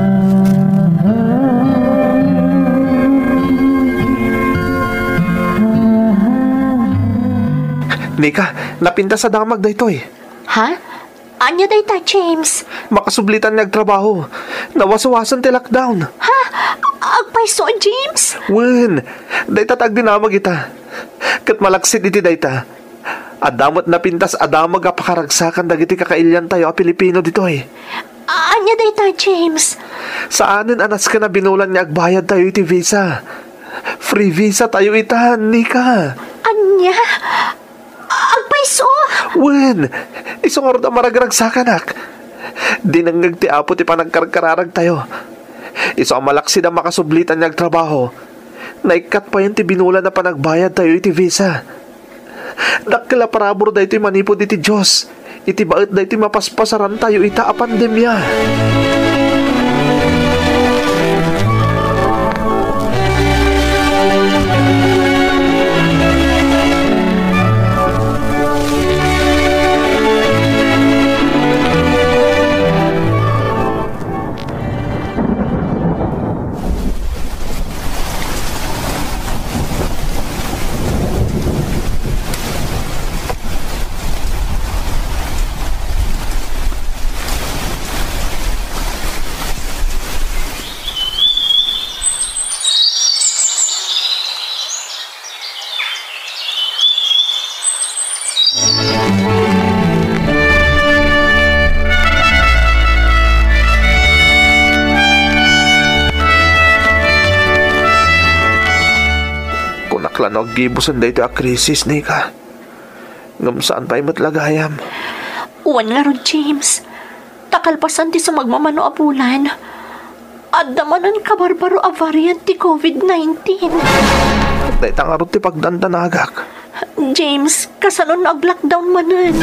Speaker 2: Nika, napinta sa damag da ito eh.
Speaker 1: Ha? Anya day ta, James?
Speaker 2: Makasublitan nagtrabaho. Nawasawasan ti lockdown.
Speaker 1: Ha? Agpaiso, James?
Speaker 2: Wen, dayta tag dinamag ita. Kat malaksid iti dayta. Adamot na pintas adamag apakaragsakan dagiti kakailyan tayo a Pilipino dito eh.
Speaker 1: Anya day ta, James?
Speaker 2: Saanin anas ka na binulan niya agbayad tayo iti visa. Free visa tayo ita, Nika.
Speaker 1: Anya? Agpaiso?
Speaker 2: Wen, isong arod ang maragragsakan ak. Dinangag ti apo ti panagkarkararag tayo. Iso ang malaksid ang makasublitan niyag trabaho. Naikat pa yun ti binulan na panagbayad tayo iti visa. Dakila parabor da iti manipod iti Diyos. Iti baet da iti mapaspasaran tayo ita a pandemya. Kunaklan og gibusan dayto a krisis, Nika. Ngam saan pa'y matlagayam?
Speaker 1: Uwan nga ron, James. Takalpasan ti sa magmamano a bulan. At damanan kabarbaro a variant ti COVID nineteen.
Speaker 2: Dayta nga ron ti pagdandanagak.
Speaker 1: James, kasano nag-lockdown manan?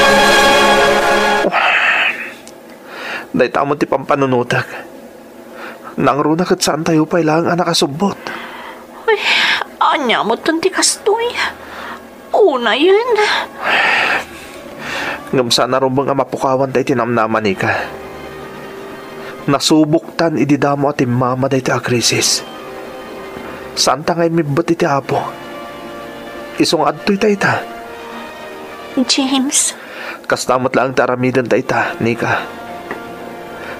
Speaker 2: Dayta mo ti pampanunutak. Nang runak at saan tayo pa ilang anak asubot.
Speaker 1: Ay, anya mo tanti kastoy. Una yun.
Speaker 2: Ngam sana rin nga mapukawan tayo tinamnaman, Nika. Nasubuktan ididamo at imama dayta a krisis. Saan ta ngay mibat iti apo? Isong adto'y tayta.
Speaker 1: James.
Speaker 2: Kastamot lang taramidan tayta, Nika.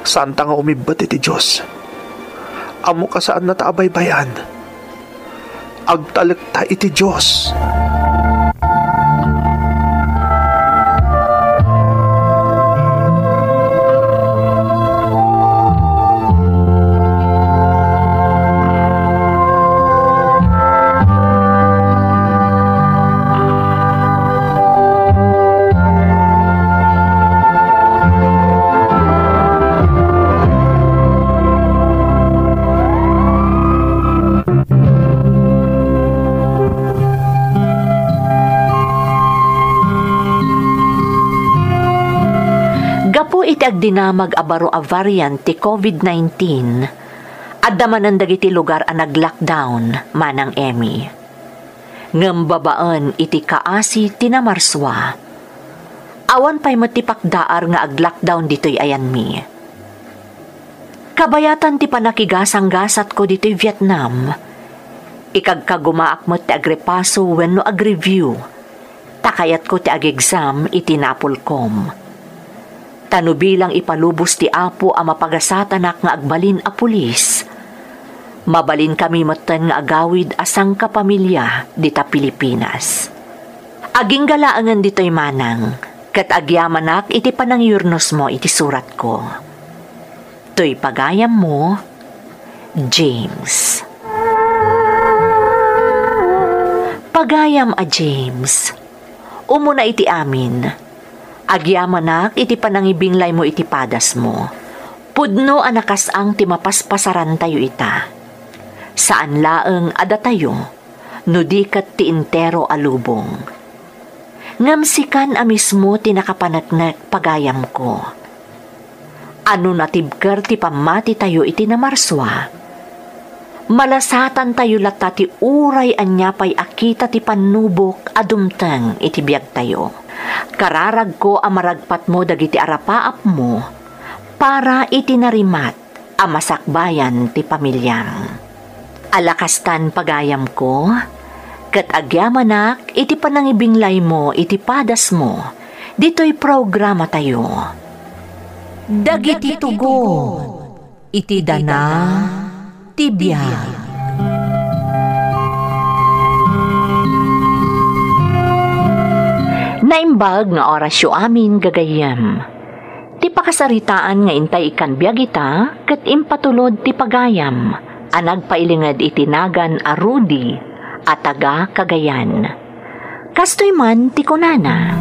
Speaker 7: Saan ta nga umibat iti Diyos? Amo ka saan na taabaybayan? Agtalek ta iti Diyos.
Speaker 1: Iti agdinamag abaro a variant ti COVID nineteen, adda manan dagiti lugar a nag-lockdown, Manang Emmy. Ngem babaan iti kaasi tinamarswa. Awan pa'y matipakdaar nga ag-lockdown dito'y ayan mi. Kabayatan ti panakigasang-gasat ko dito'y Vietnam. Ikagkagumaak mo ti agrepaso wenno ag-review. Takayat ko ti ag-exam iti Napolcom. Tano bilang ipalubos ti Apo a mapagasattanak nga agbalin a pulis. Mabalin kami matan nga agawid asang kapamilya dita Pilipinas. Aging galaangan dito'y manang, kat agyamanak iti panangyurnos mo iti surat ko. To'y pagayam mo, James. Pagayam a James, umuna iti amin. Agyamanak iti panangibinglay mo iti padas mo. Pudno anakasang ti mapaspasaran tayo ita. Saan laeng ada tayo, nudikat ti intero alubong. Ngamsikan a mismo ti nakapanagnak pagayam ko. Ano natibker ti pamati tayo iti namarswa. Malasatan tayo lata ti uray anyapay akita ti panubok adumteng iti biag tayo. Kararag ko amaragpat mo dagiti arapaap mo para itinarimat a masakbayan ti pamilyang. Alakastan pagayam ko, kat agyamanak iti panangibinglay mo iti padas mo, dito'y programa tayo. Dagiti tugo, iti dana, tibiyag. Naimbag nga orasyo amin gagayam. Ti pakasaritaan nga intay ikan biyagita, kat impatulod ti pagayam, anag pailingad itinagan a Rudy, at taga Cagayan. Kastoy man ti kunana.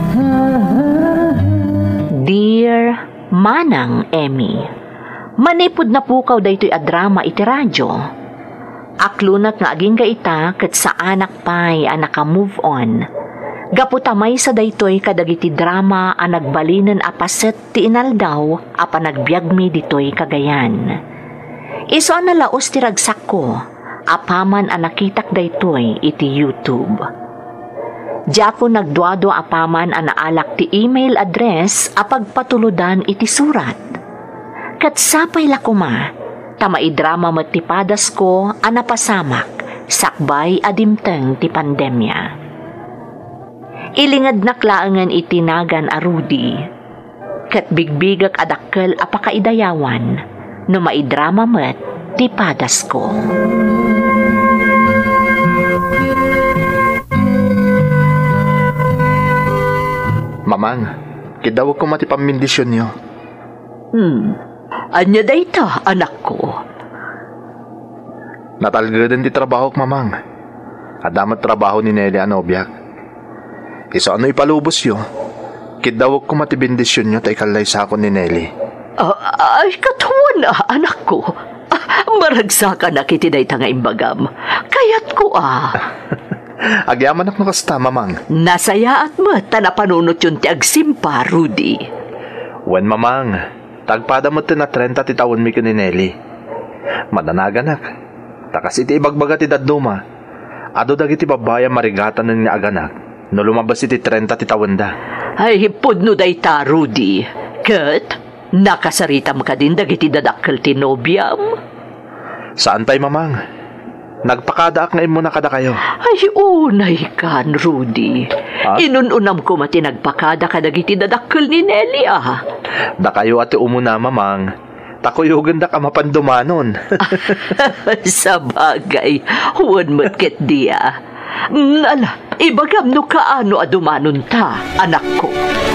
Speaker 1: Dear Manang Emmy, manipod na pukaw daytoy a drama iti radyo. Aklunat nga aging gaita kat sa anak pay a naka-move on. Gaputamay sa daytoy kadagiti drama a nagbalinan a paset ti inaldaw a panagbiagmi ditoy Cagayan. Iso ang nalaos ti ragsak ko, apaman a nakitak daytoy iti YouTube. Diya ko nagduado apaman a naalak ti email address a pagpatuludan iti surat. Kat sapay lakuma, tamaidrama matipadas ko a napasamak, sakbay adimteng ti pandemya. Ilingad naklaangan itinagan a Rudy, kat bigbigak adakkel a pakaidayawan, no maidrama met ti padas ko.
Speaker 7: Mamang, kidawag ko mati pamindisyon niyo.
Speaker 4: Hmm, anya dayta, anak ko.
Speaker 7: Natalgadan ti trabaho k mamang. Adamat trabaho ni Nelly anobyak. Iso ano ipalubos yo? Kidawag ko mati bindisyon niyo tay kalay sa ako ni Nelly.
Speaker 4: Uh, ay, katuwa na, anak ko. Ah, maragsakan na kiti dayta nga imbagam. Kayat ko ah.
Speaker 7: Agyaman ako nakasta, mamang.
Speaker 4: Nasaya at mata na panunot yun ti agsimpa, Rudy.
Speaker 7: Wen, mamang. Tagpada mo ti na trenta ti taon mi ka ni Nelly. Mananaganak. Takas iti ibagbaga ti daduma. Ado dagiti babaya marigatan ng nga aganak. No lumabas iti trenta ti taon da.
Speaker 4: Ay, pudno dayta, Rudy. Kat, nakasaritam ka din dagiti dadakkel ti nobyam.
Speaker 7: Saan pa'y mamang? Nagpakadaak na imo na kada kayo.
Speaker 4: Ay, unay kan, Rudy. Ha? Inununam ko mati nagpakada kadagiti dadakkel ni Nelly, ah.
Speaker 7: Da kayo ati umuna, mamang. takuyugan da ka mapandumanon.
Speaker 4: Sa bagay, huwag mo't ket diya. Nala, ibagam no kaano adumanon ta, anak ko.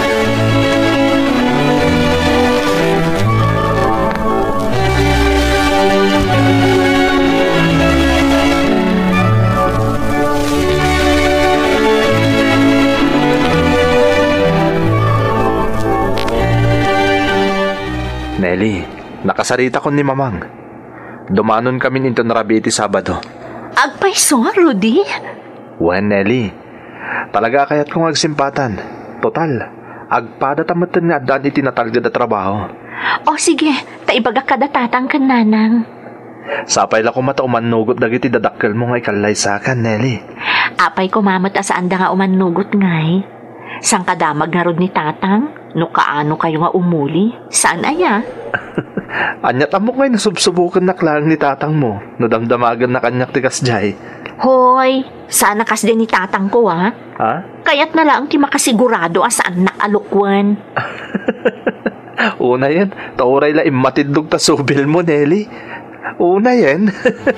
Speaker 7: Nelly, nakasarita ko ni Mamang. Dumanon kami into Narabiti Sabado.
Speaker 1: Agpaiso, Rudy?
Speaker 7: Wen, Nelly. Talaga kaya't kong agsimpatan. Total, agpada tamatan nga daan itinatalga da trabaho.
Speaker 1: O sige, taibaga kada tatang kan nanang.
Speaker 7: Sapay la ko matauman nugot dagiti dadakkel mo nga ikalay sa akin, Nelly.
Speaker 1: Apay ko mamata saan da nga umanugot ngay. Sang kadamag nga rod ni tatang, no kaano kayo nga umuli, saan aya?
Speaker 7: Anyat amok ngay nasubsubukan na klang ni tatang mo, no damdamagan na kanyak tikas jay.
Speaker 1: Hoy, saan nakas din ni tatang ko ha?
Speaker 7: Ha?
Speaker 1: Kaya't na lang ti makasigurado asaan nakalukwan.
Speaker 7: Una yan, tauray la imatidog ta subil mo, Nelly. Una yan.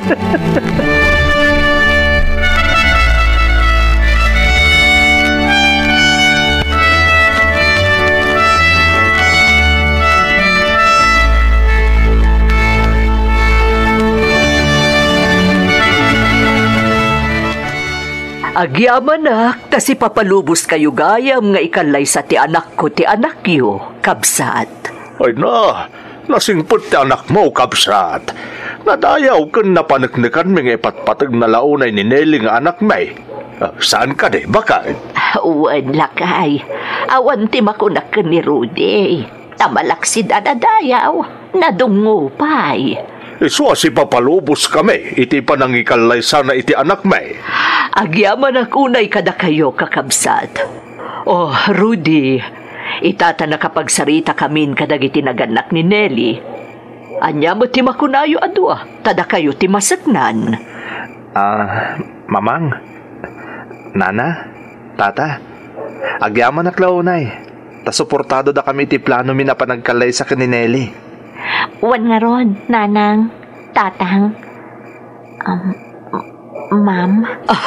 Speaker 4: Agyaman nak, tasi papalubos kayo gayam nga ikalay sa ti anak ko ti anak yo, kabsat.
Speaker 6: Ay na, nasingpot ti anak mo, kabsat. Nadayaw kan napanagnikan mga ipatpatag na launay ni Nelly nga anak may. Uh, saan ka de, baka?
Speaker 1: Awan lakay, awan ti makunak ni Rudy. Tamalak si dadadayaw, nadungupay.
Speaker 6: Iswa si papalubos kami, iti panangikalay sana iti anak may.
Speaker 4: Agyaman ak unay kada kayo, kakabsat. Oh, Rudy, itata nakapagsarita kamin kadag itinagannak ni Nelly. Anya mo ti makunayo adwa, tada kayo ti masaknan.
Speaker 7: Ah, uh, Mamang, Nana, Tata, agyaman ak launay. Ta suportado da kami ti plano mi na panagkalay sa kanineli.
Speaker 1: Wan nga ron, nanang, tatang, um, ma'am.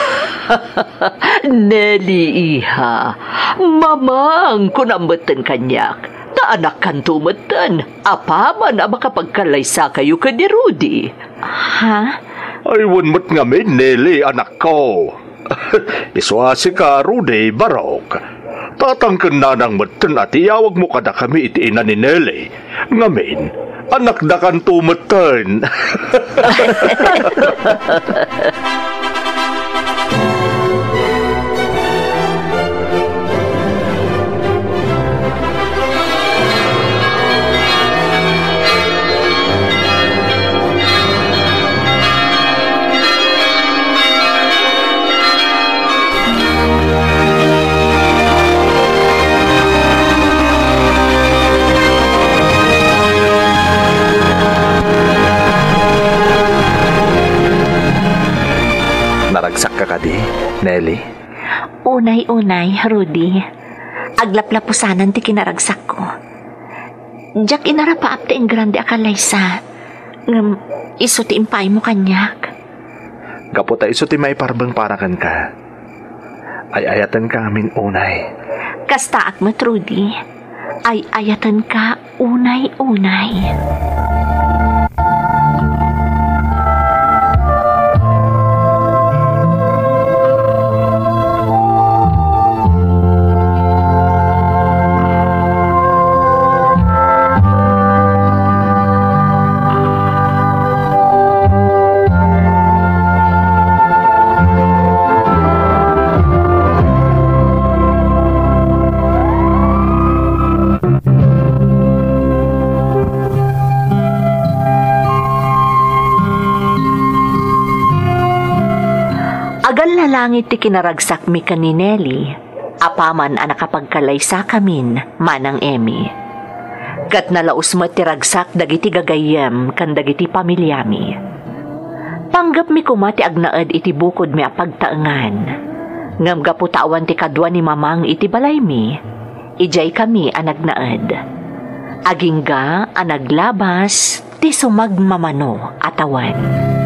Speaker 4: Nelly, iha, mamang kunambatan kanyak. Ta anak kan tumatan, apaman na makapagkalay sa kayo ka ni Rudy.
Speaker 1: Ha?
Speaker 6: Ay, wanmat nga may Nelly, anak ko. Iswasi ka, Rudy, barok. Tatangkan na ng matan at iyawag mo kada kami iti ina ni Nelly. Ngamin, anak da kan tumatan.
Speaker 7: Naragsak ka ka di, Nelly?
Speaker 1: Unay-unay, Rudy. Aglaplapusanan ti kinaragsak ko. Diyak inarapa apte ang grande akalay sa ngam iso ti impay mo kanyak.
Speaker 7: Kaputa iso ti may parbang parakan ka. Ay ayatan ka amin unay.
Speaker 1: Kasta akmat, Rudy. Ay ayatan ka unay-unay. Agal na langit ti kinaragsak mi ka ni Nelly, apaman ang nakapagkalay sa kamin, manang Emmy. Kat nalaos mo ti ragsak dagiti gagayem kan dagiti pamilyami. Panggap mi kumati agnaed iti bukod mi apagtaengan. Ngam gaputawan ti kadwa ni Mamang iti balay mi, ijay kami ang nagnaed. Agingga ang naglabas ti sumagmamano atawan.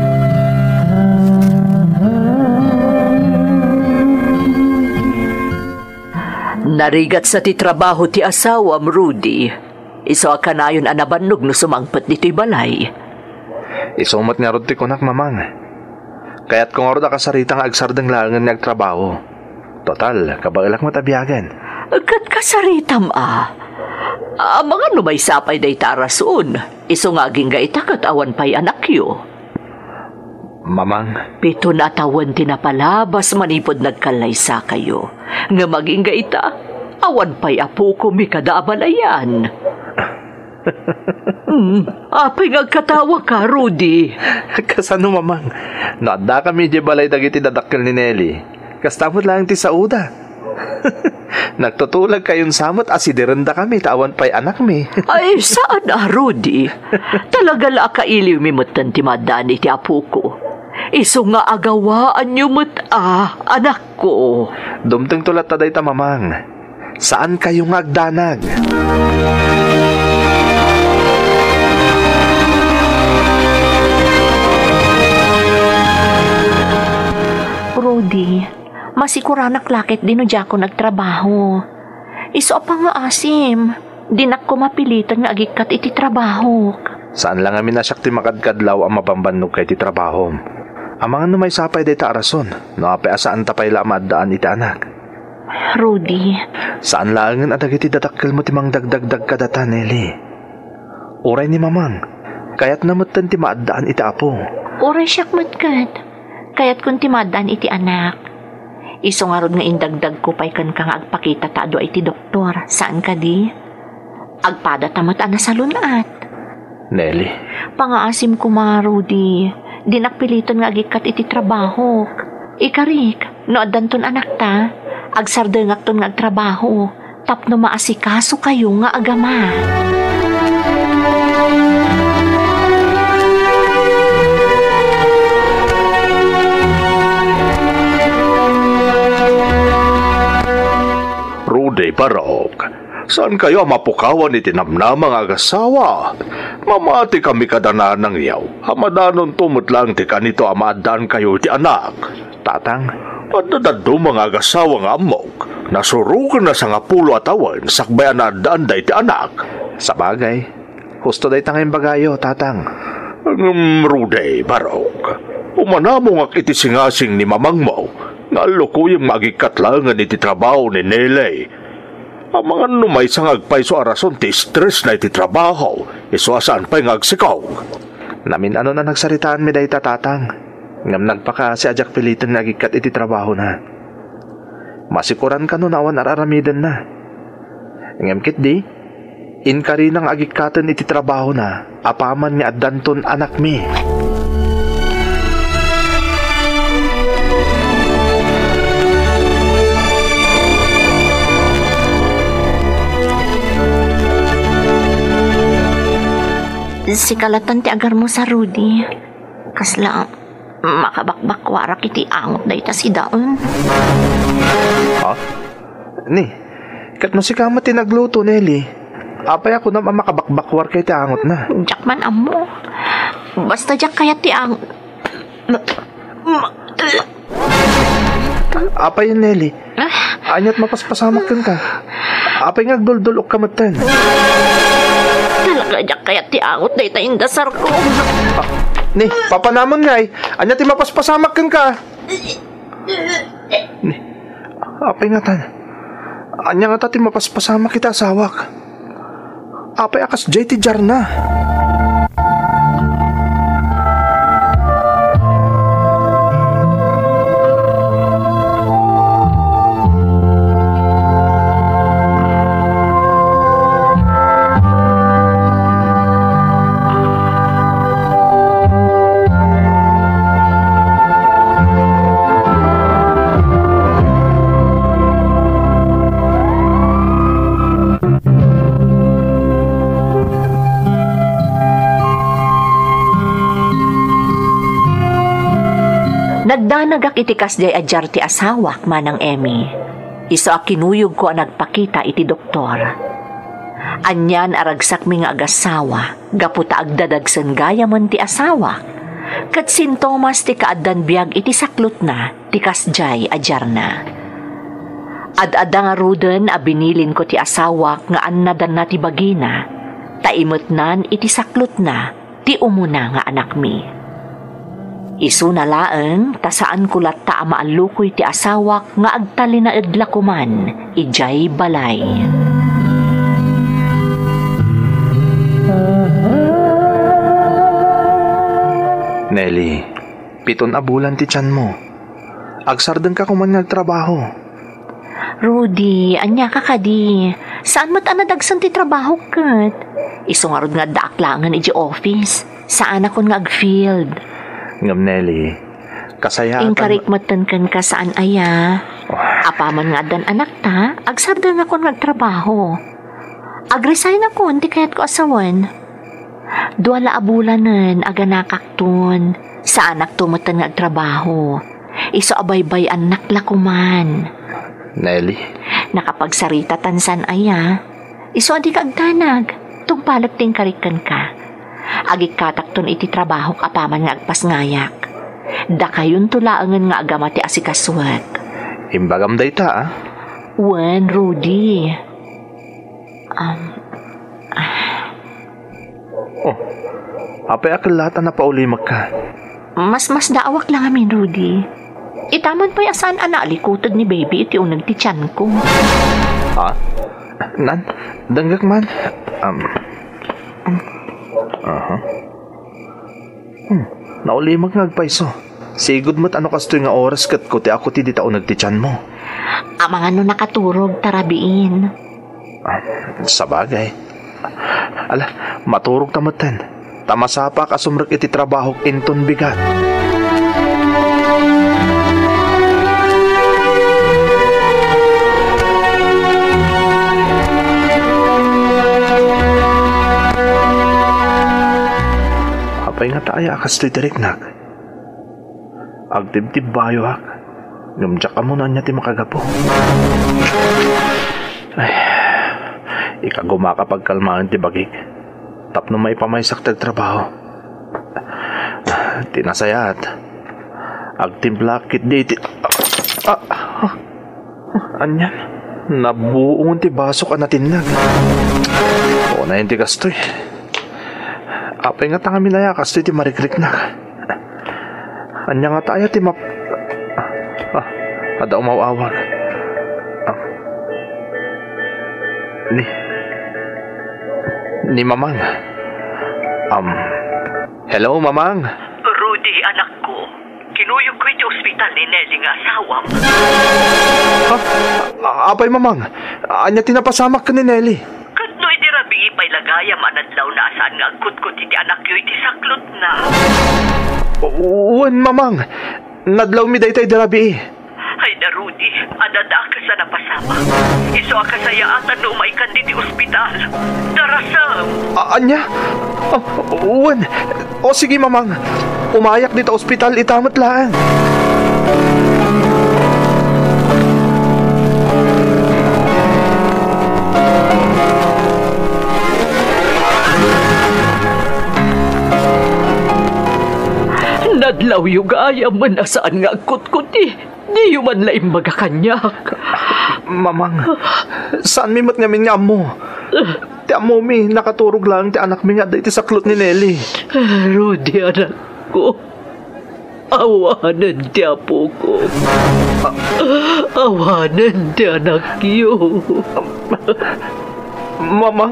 Speaker 4: Narigat sa ti trabaho ti asawam, Rudy. Iso ka na yun anabannog no sumangpet dito'y balay.
Speaker 7: Isumat nga rod ti kunak, mamang. Kaya't kung aro da kasaritang agsardang langan nga agtrabaho. Total, kabagalak matabiyagan.
Speaker 4: Kat kasaritam ah. Ah, mga numay sapay day tarasun. Iso nga aging gaita kat awan pa'y anak yo.
Speaker 7: Mamang.
Speaker 4: Pito na atawan tinapalabas manipod nagkalaysa kayo. Nga maging gaita, awan pa'y apo ko mi kadabalayan. Hmm, apay ngagkatawa ka, Rudy.
Speaker 7: Kasano, mamang? Naada kami di balay dagiti dadakkel ni Nelly. Kastamot lang ti sauda. Nagtutulag kayon samot asiderenda kami tawan pa'y anak mi.
Speaker 4: Ay, saan ah, Rudy? Talaga la kailiw mi mutan ti madani ti apo ko. Iso nga agawaan niyo mut ah, anak ko.
Speaker 7: Dumteng tulat taday ta, mamang. Saan kayo nga agdanag?
Speaker 1: Rudy, masikuranak lakit din o ko nagtrabaho. Iso pa nga asim, dinak ko mapilitan nga agikat iti trabaho.
Speaker 7: Saan lang amin nasyak ti makadkadlaw ang mapambannog kay ti trabaho? Ang mga numay sapay day ta arason, no ape asaan tapay lamad daan iti anak.
Speaker 1: Rudy.
Speaker 7: Saan langan adag iti datakkel mo ti mang dagdagdag kadata, Nelly? Uray ni mamang, kaya't namutan ti maadaan iti apo.
Speaker 1: Uray siyak matkat. Kaya't kung timadaan iti anak. Iso nga rod nga indagdag ko pa'y kan ka nga agpakita taado iti doktor. Saan ka di? Agpada tamat ana sa lunat.
Speaker 7: Nelly.
Speaker 1: Pangaasim ko mga Rudy. Dinakpiliton nga agikat iti trabaho. Ikarik, no adanton anak ta. Agsardengak ton nga agtrabaho. Tapno maasikaso kayo nga agama.
Speaker 6: Rudy Barok, saan kayo mapukawan iti namnamang agasawa? Mamati kami kadana ng iyaw. Hamadanon tumot lang ti kanito amadaan kayo iti anak.
Speaker 7: Tatang?
Speaker 6: At dadado mga agasawa nga amok. Nasurukan na sa nga pulo atawan sakbayan na daan da iti anak.
Speaker 7: Sa bagay, husto day tangayong bagayo, tatang.
Speaker 6: Um, Rudy Barok, umanamo nga iti singasing ni mamang mo. Naloko yung magikatlangan iti trabaho ni Nelly. Ang mga numay sa ngagpay so arason ti stress na iti trabaho. Iso asaan pa'y ngagsikaw.
Speaker 7: Namin ano na nagsaritaan mi day tatang. Ngam nagpaka si ajak pilitan nagikat iti trabaho na. Masikuran ka nun awan araramidan na. Ngam kit di, inkari nang agikatan iti trabaho na. Apaman nga adanton anak mi.
Speaker 1: Si kalatan ti agar mo sa Rudy. Kasla, makabakbakwara kiti angot day ta si daon.
Speaker 7: Ha? Ni, kat mo si kama tinagluto, Nelly. Apay ako na makabakbakwar kay ti angot na.
Speaker 1: Diyak man amo. Basta diyak kaya ti angot.
Speaker 7: Apay yun, Nelly. Anyat mapaspasamak kan ka. Apay ngagduldulok kamatan.
Speaker 1: Talaga diyak kaya ti angot day ta indasar ko.
Speaker 7: Ah, ni, papanamon nga eh. Anyat mapaspasamak kan ka. Ni, apay nga tan. Anya nga tati mapaspasamak kita asawak. Apay akas jay ti jar na.
Speaker 1: Nagdanagak iti kasday adjar ti asawak manang Emmy. Iso a kinuyog ko ang nagpakita iti doktor. Anyan aragsak mi nga agasawa, gaputa agdadagsan gaya man ti asawa. Kat sintomas ti kaaddan biyag iti saklot na, ti kasjay ajar na. Ad-ada nga ruden a binilin ko ti asawa nga annadan na ti bagina, taimot nan iti saklot na, ti umuna nga anak mi. Isu na laeng, tasaan kulat ta amaalukoy ti asawak nga agtali na idlakuman, ijay balay.
Speaker 7: Nelly, piton a bulan ti tiyan mo. Agsardan ka kuman nagtrabaho.
Speaker 1: Rudy, anya ka kadi. Saan mat anadagsan ti trabaho kat? Isungarod nga daaklangan iji office. Saan ako nga agfield?
Speaker 7: Ngam Nelly, kasaya
Speaker 1: Inkarik matan kan ka saan aya. Apaman nga dan anak ta, agsardan ako nagtrabaho. Agresign ako, hindi kaya't ko asawan. Duwala abulanan, aga nakakton. Sa anak tumatan nga agtrabaho. Iso abaybay anak lakuman.
Speaker 7: Nelly,
Speaker 1: Nakapagsarita tansan aya. Iso adi ka agtanag. Tungpalag ting karikan ka. Agik katakton iti trabaho kapaman nga agpasngayak. Da kayon tulaangan nga agamati asikaswag.
Speaker 7: imbagam day ta ah.
Speaker 1: Wen, Rudy. Um,
Speaker 7: Oh, apay akalata na paulimag ka.
Speaker 1: mas-mas daawak lang amin, Rudy. Itaman pa yasaan analikutod ni baby iti unang ti tiyan ko.
Speaker 7: Ha? Nan, danggak man. Um, Aha. Hmm, naulimag nga agpaiso. Sigod mo't ano kastoy nga oras kat ko ti ako ti ditao nagtityan mo.
Speaker 1: Amang ano nakaturog tarabiin.
Speaker 7: Ah, sa bagay. Ala, maturog tamatan. Tamasapa kasumrek iti trabaho inton bigat. Apay nga taaya kastoy diriknak. Agtibtib bayo hak. Ngamdyak ka muna niya ti makagapo. Ay, ikaguma kapag kalmaan ti bagig. Tapno may pamaysak tag trabaho. Tinasayat. Agtimplakit di ti... Ah, ah, anyan. Nabuong ti basok anatinag. O na yun ti kastoy. Apay nga tanga minaya kastoy ti marikrik na. Anya nga tayo ti map... Ah, ada umawawag. Ah. Ni... Ni Mamang. Um, hello, Mamang.
Speaker 4: Rudy, anak ko. Kinuyog ko iti ospital ni Nelly nga asawam.
Speaker 7: Ha? A- apay, Mamang. Anya tinapasamak ka ni Nelly.
Speaker 4: Katno iti rabi ipay lagayam anadlaw na saan nga agkutkot iti anak yo iti saklot na.
Speaker 7: Uwan, Mamang. Nadlaw mi daytay darabi.
Speaker 4: Ay na Rudy, adada ka sa napasama. Iso akasayaatan no umaikan di ospital. Darasam!
Speaker 7: A- anya? Ah, uwan. O sige, Mamang. Umayak dito ospital, itamot lang.
Speaker 4: Nadlaw yung gaya man na saan nga agkut-kuti. Di yung man laing magakanyak.
Speaker 7: Mamang, saan mi mat ngamin nga mo? Ti amo mi, nakaturog lang ti anak mi nga dahiti saklot ni Nelly.
Speaker 4: Rudy, anak ko. Awanan ti apo ko. Awanan ti anak yo.
Speaker 7: Mamang,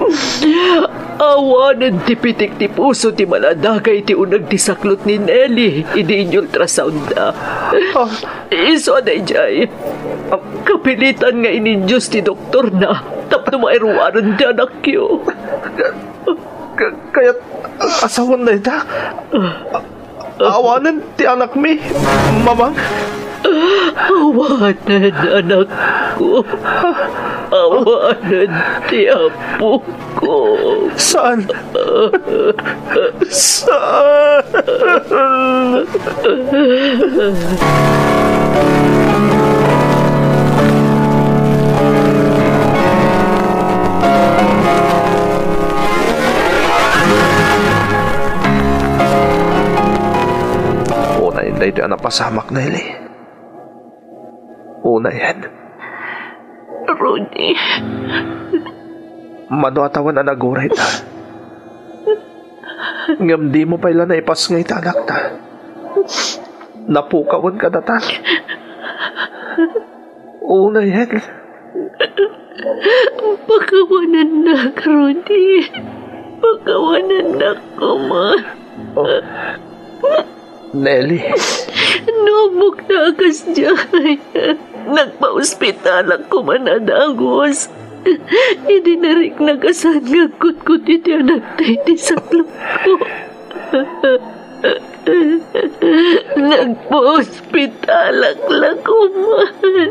Speaker 4: awanan ti pitik ti puso ti maladagay ti unag ti saklot ni Nelly. Idi inyo ultrasound na. Iso na jay. Kapilitan nga inindyos ti doktor na. Tapno mairuwanan ti anak yo.
Speaker 7: Kaya asawan na ita. Awanan ti anak mi, Mamang.
Speaker 4: Awanan, anak ko. Awanan, ti apo ko.
Speaker 7: Saan? Saan? Dahito ang napasamak, Nelly. Una yan.
Speaker 4: Rudy.
Speaker 7: Mano atawan na naguray ta. Ngam di mo paila na ipas ngay tanak ta. Napukawan ka na ta. Una yan.
Speaker 4: Pagkawanan na, Rudy. Pagkawanan na ko, ma.
Speaker 7: Oh. Nelly.
Speaker 4: Nobok na akas dyan. Nagpa-ospital ako manadagos. Idinarik na kasan nga kutkut iti anak tayo iti saklap ko. Nagpa-ospital lang ko, ma.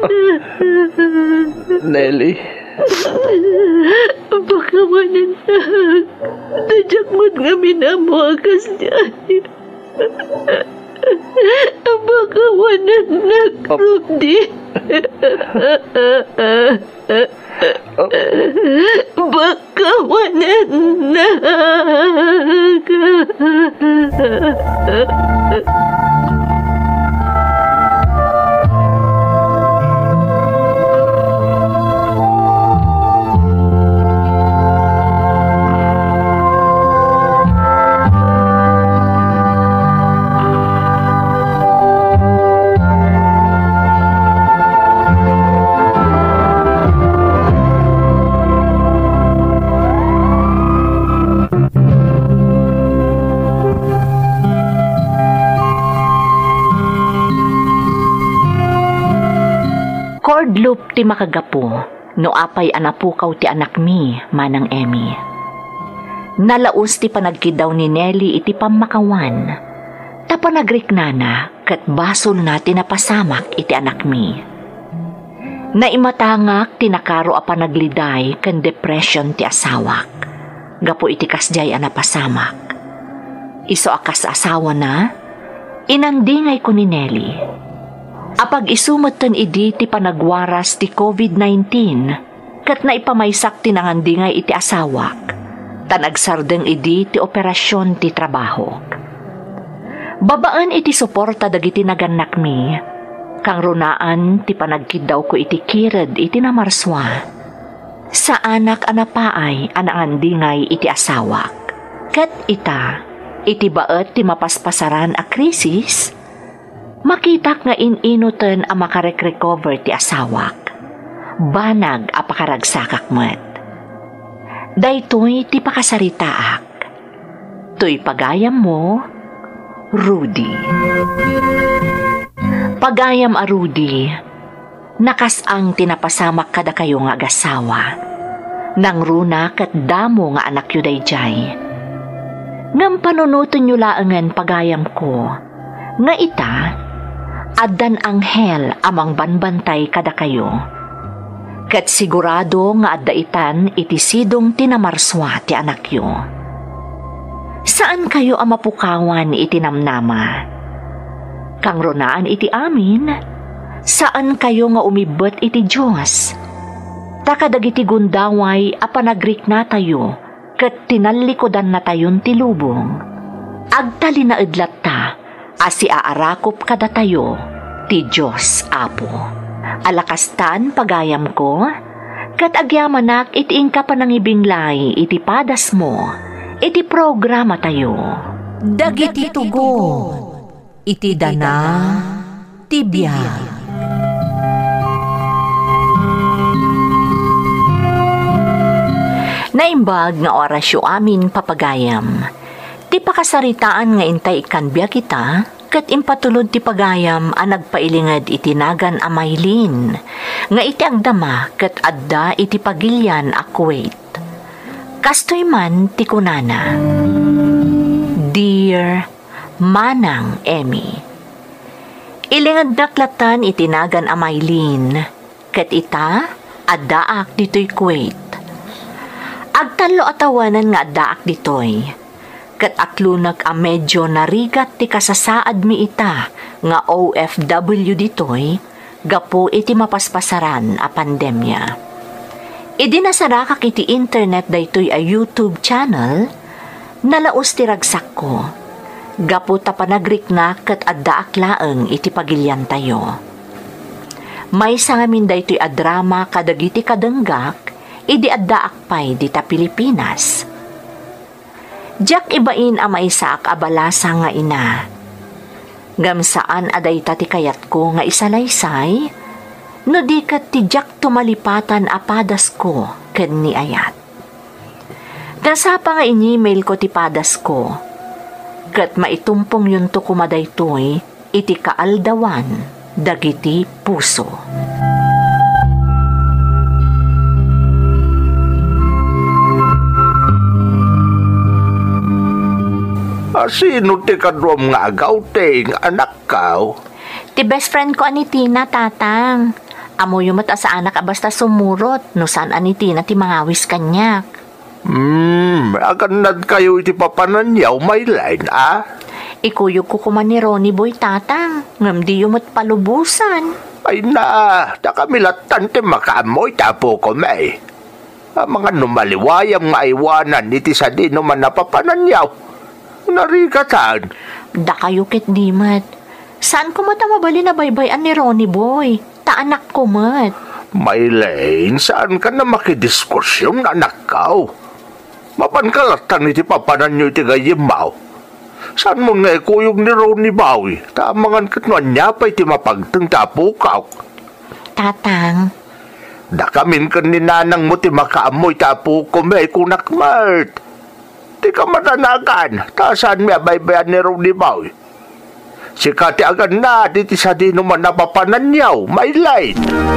Speaker 7: Nelly.
Speaker 4: Pagkawanan na. Tadyak mo't nga minamo akas dyan. Pagkawanan na, Rudy. Pagkawanan na. Loop ti makagapo, no apay anapukaw ti anak mi, manang Emmy. Nalaos ti panagkidaw ni Nelly iti pamakawan, tapanagrik-nana kat basol na tinapasamak iti anak mi. Naimatangak tinakaro a panagliday kan depression ti asawak, gapo iti kasjay a napasamak. Iso akas asawa na, inandingay ko ni Nelly. Apag isumatan idi ti panagwaras ti covid nineteen, kat na ipamaysak ti nangandingay iti asawak, tanagsardeng idi ti operasyon ti trabaho. Babaan iti suporta dagiti naganak mi, kang runaan ti panagkidaw ko iti kired iti namarswa, sa anak anapaay anangandingay iti asawak, kat ita iti baet ti mapaspasaran a krisis, makitak nga ininutan a makarek-recover ti asawak. Banag a pakaragsakak met. Daytoy ti pakasaritaak. To'y pagayam mo, Rudy. Pagayam a Rudy, nakasang tinapasamak kada kayo nga agasawa. Nang runa kat damo nga anak yu dayjay. Ngam panunuton yu laangan pagayam ko, nga ita, adan anghel amang banbantay kada kayo. Kat sigurado nga addaitan iti sidong tinamarswa ti anak yo. Saan kayo ang mapukawan iti namnama? Kang runaan iti amin, saan kayo nga umibot iti Diyos? Takadag iti gundaway a panagrik na tayo, kat tinalikodan na tayon ti lubong. Agtali na idlat ta, asi aarakop kada tayo, ti Diyos Apo. Alakastan pagayam ko, kat agyamanak iti ingka panangibinglay iti padas mo, iti programa tayo.
Speaker 1: Dagiti tugo, iti dana, ti biyag. Naimbag nga orasyo amin papagayam. Ti pakasaritaan nga intay ikan biya kita, kat impatulod ti pagayam a nagpailingad iti nagan a Maylin, nga iti agdama kat adda iti pagilyan a Kuwait. Kastoy man ti kunana. Dear Manang Emmy, ilingad naklatan iti nagan a Maylin, kat ita addaak dito'y Kuwait. Agtalo atawanan nga addaak dito'y, kat atlunag a medyo narigat ti kasasaad mi ita nga O F W ditoy, gapo iti mapaspasaran a pandemya. Idi nasarakak iti internet daytoy a YouTube channel, nalaos ti ragsak ko. Gaputa pa nagrikna kat adda aklaeng iti pagilyan tayo. May sangamin da ito'y adrama kadagiti kadenggak, idi adda akpay dita Pilipinas. Diyak ibain a maisaak abalasa nga ina. Ngam saan aday tati kayat ko nga isalaysay, no di kat ti diyak tumalipatan apadas ko ken ni ayat. Kasapa nga in-email ko ti padas ko, kat maitumpong yun to kumadaytoy, iti kaaldawan, dagiti puso.
Speaker 6: Asino ti kadrom nga agaw te, nga anak kao?
Speaker 1: Ti best friend ko ani Tina, tatang. Amo yung mata sa anak basta sumurot, no saan ani Tina ti mangawis kanyak.
Speaker 6: Hmm, aganad kayo iti papananyaw, may line, ah?
Speaker 1: Ikuyog ko kuman ni Ronnie Boy, tatang. Ngam di yung palubusan.
Speaker 6: Ay na, da kami latan ti makaamoy tapo ko may. Ang mga numaliwayang maiwanan iti sa di naman napapananyaw. Narikatan.
Speaker 1: Da kayo kit di mat. Saan ko mata mabali na baybayan ni Ronnie Boy? Ta anak ko mat.
Speaker 6: May line, saan ka na makidiskursyon, anak kao? Mapankalatan iti papananyo iti gayimaw. Saan mo nga ikuyog ni Ronnie Boy? Tamangan katnuan niya pa iti mapagtang tapukaw.
Speaker 1: Tatang.
Speaker 6: Da kamin ka ni nanang mo ti makaamoy tapuko may kunakmart. Di ka matanagan. Ta saan may baybayan ni Ronnie Boy? Sikati agad na diti sa di naman napapananyaw. May light.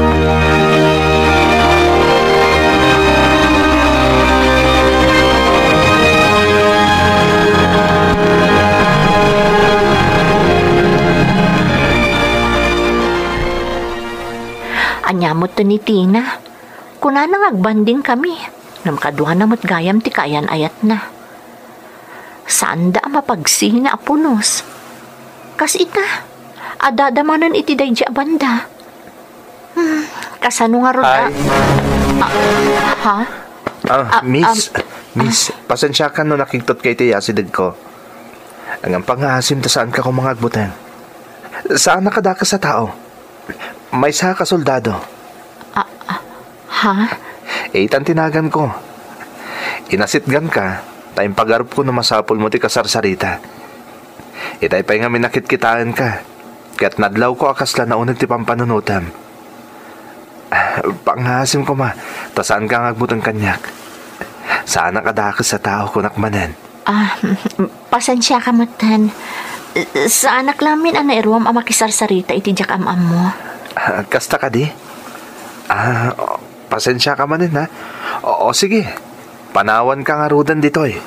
Speaker 1: Anyamot to ni Tina. Kuna nang agbanding kami. Nam kaduha namot gayam ti kayan ayat na. Saan da mapagsina apunos? Kas ita, adadamanan iti dayja banda. Hmm, kasano nga ron
Speaker 7: Hi.
Speaker 1: Ah, ha?
Speaker 7: Ah,
Speaker 1: Ah,
Speaker 7: miss,
Speaker 1: um,
Speaker 7: miss, pasensya ka no nakiktot kay ti yasidid ko. Ang pangasim ta saan ka kung mga agbutan. Saan nakadaka sa tao? May sa ka soldado.
Speaker 1: Ah, ah, ha?
Speaker 7: Eh, itan tinagan ko. Inasitgan ka, tayong pagarap ko na masapol mo ti kasarsarita. Itay pa'y nga minakit-kitaan ka. Kaya't nadlaw ko akasla na unag ti pampanunutam. Ah, panghasim ko ma, ta saan ka ngagbutan kanyak? Saan nakadakas sa tao ko nakmanan?
Speaker 1: Ah, pasensya ka matan. Sa anak lamin ang nairuam ang makisarsarita iti jak am-am mo.
Speaker 7: Ah, kasta ka di? Ah, o, pasensya ka manin ha. O, o sige, panawan ka nga rudan dito eh.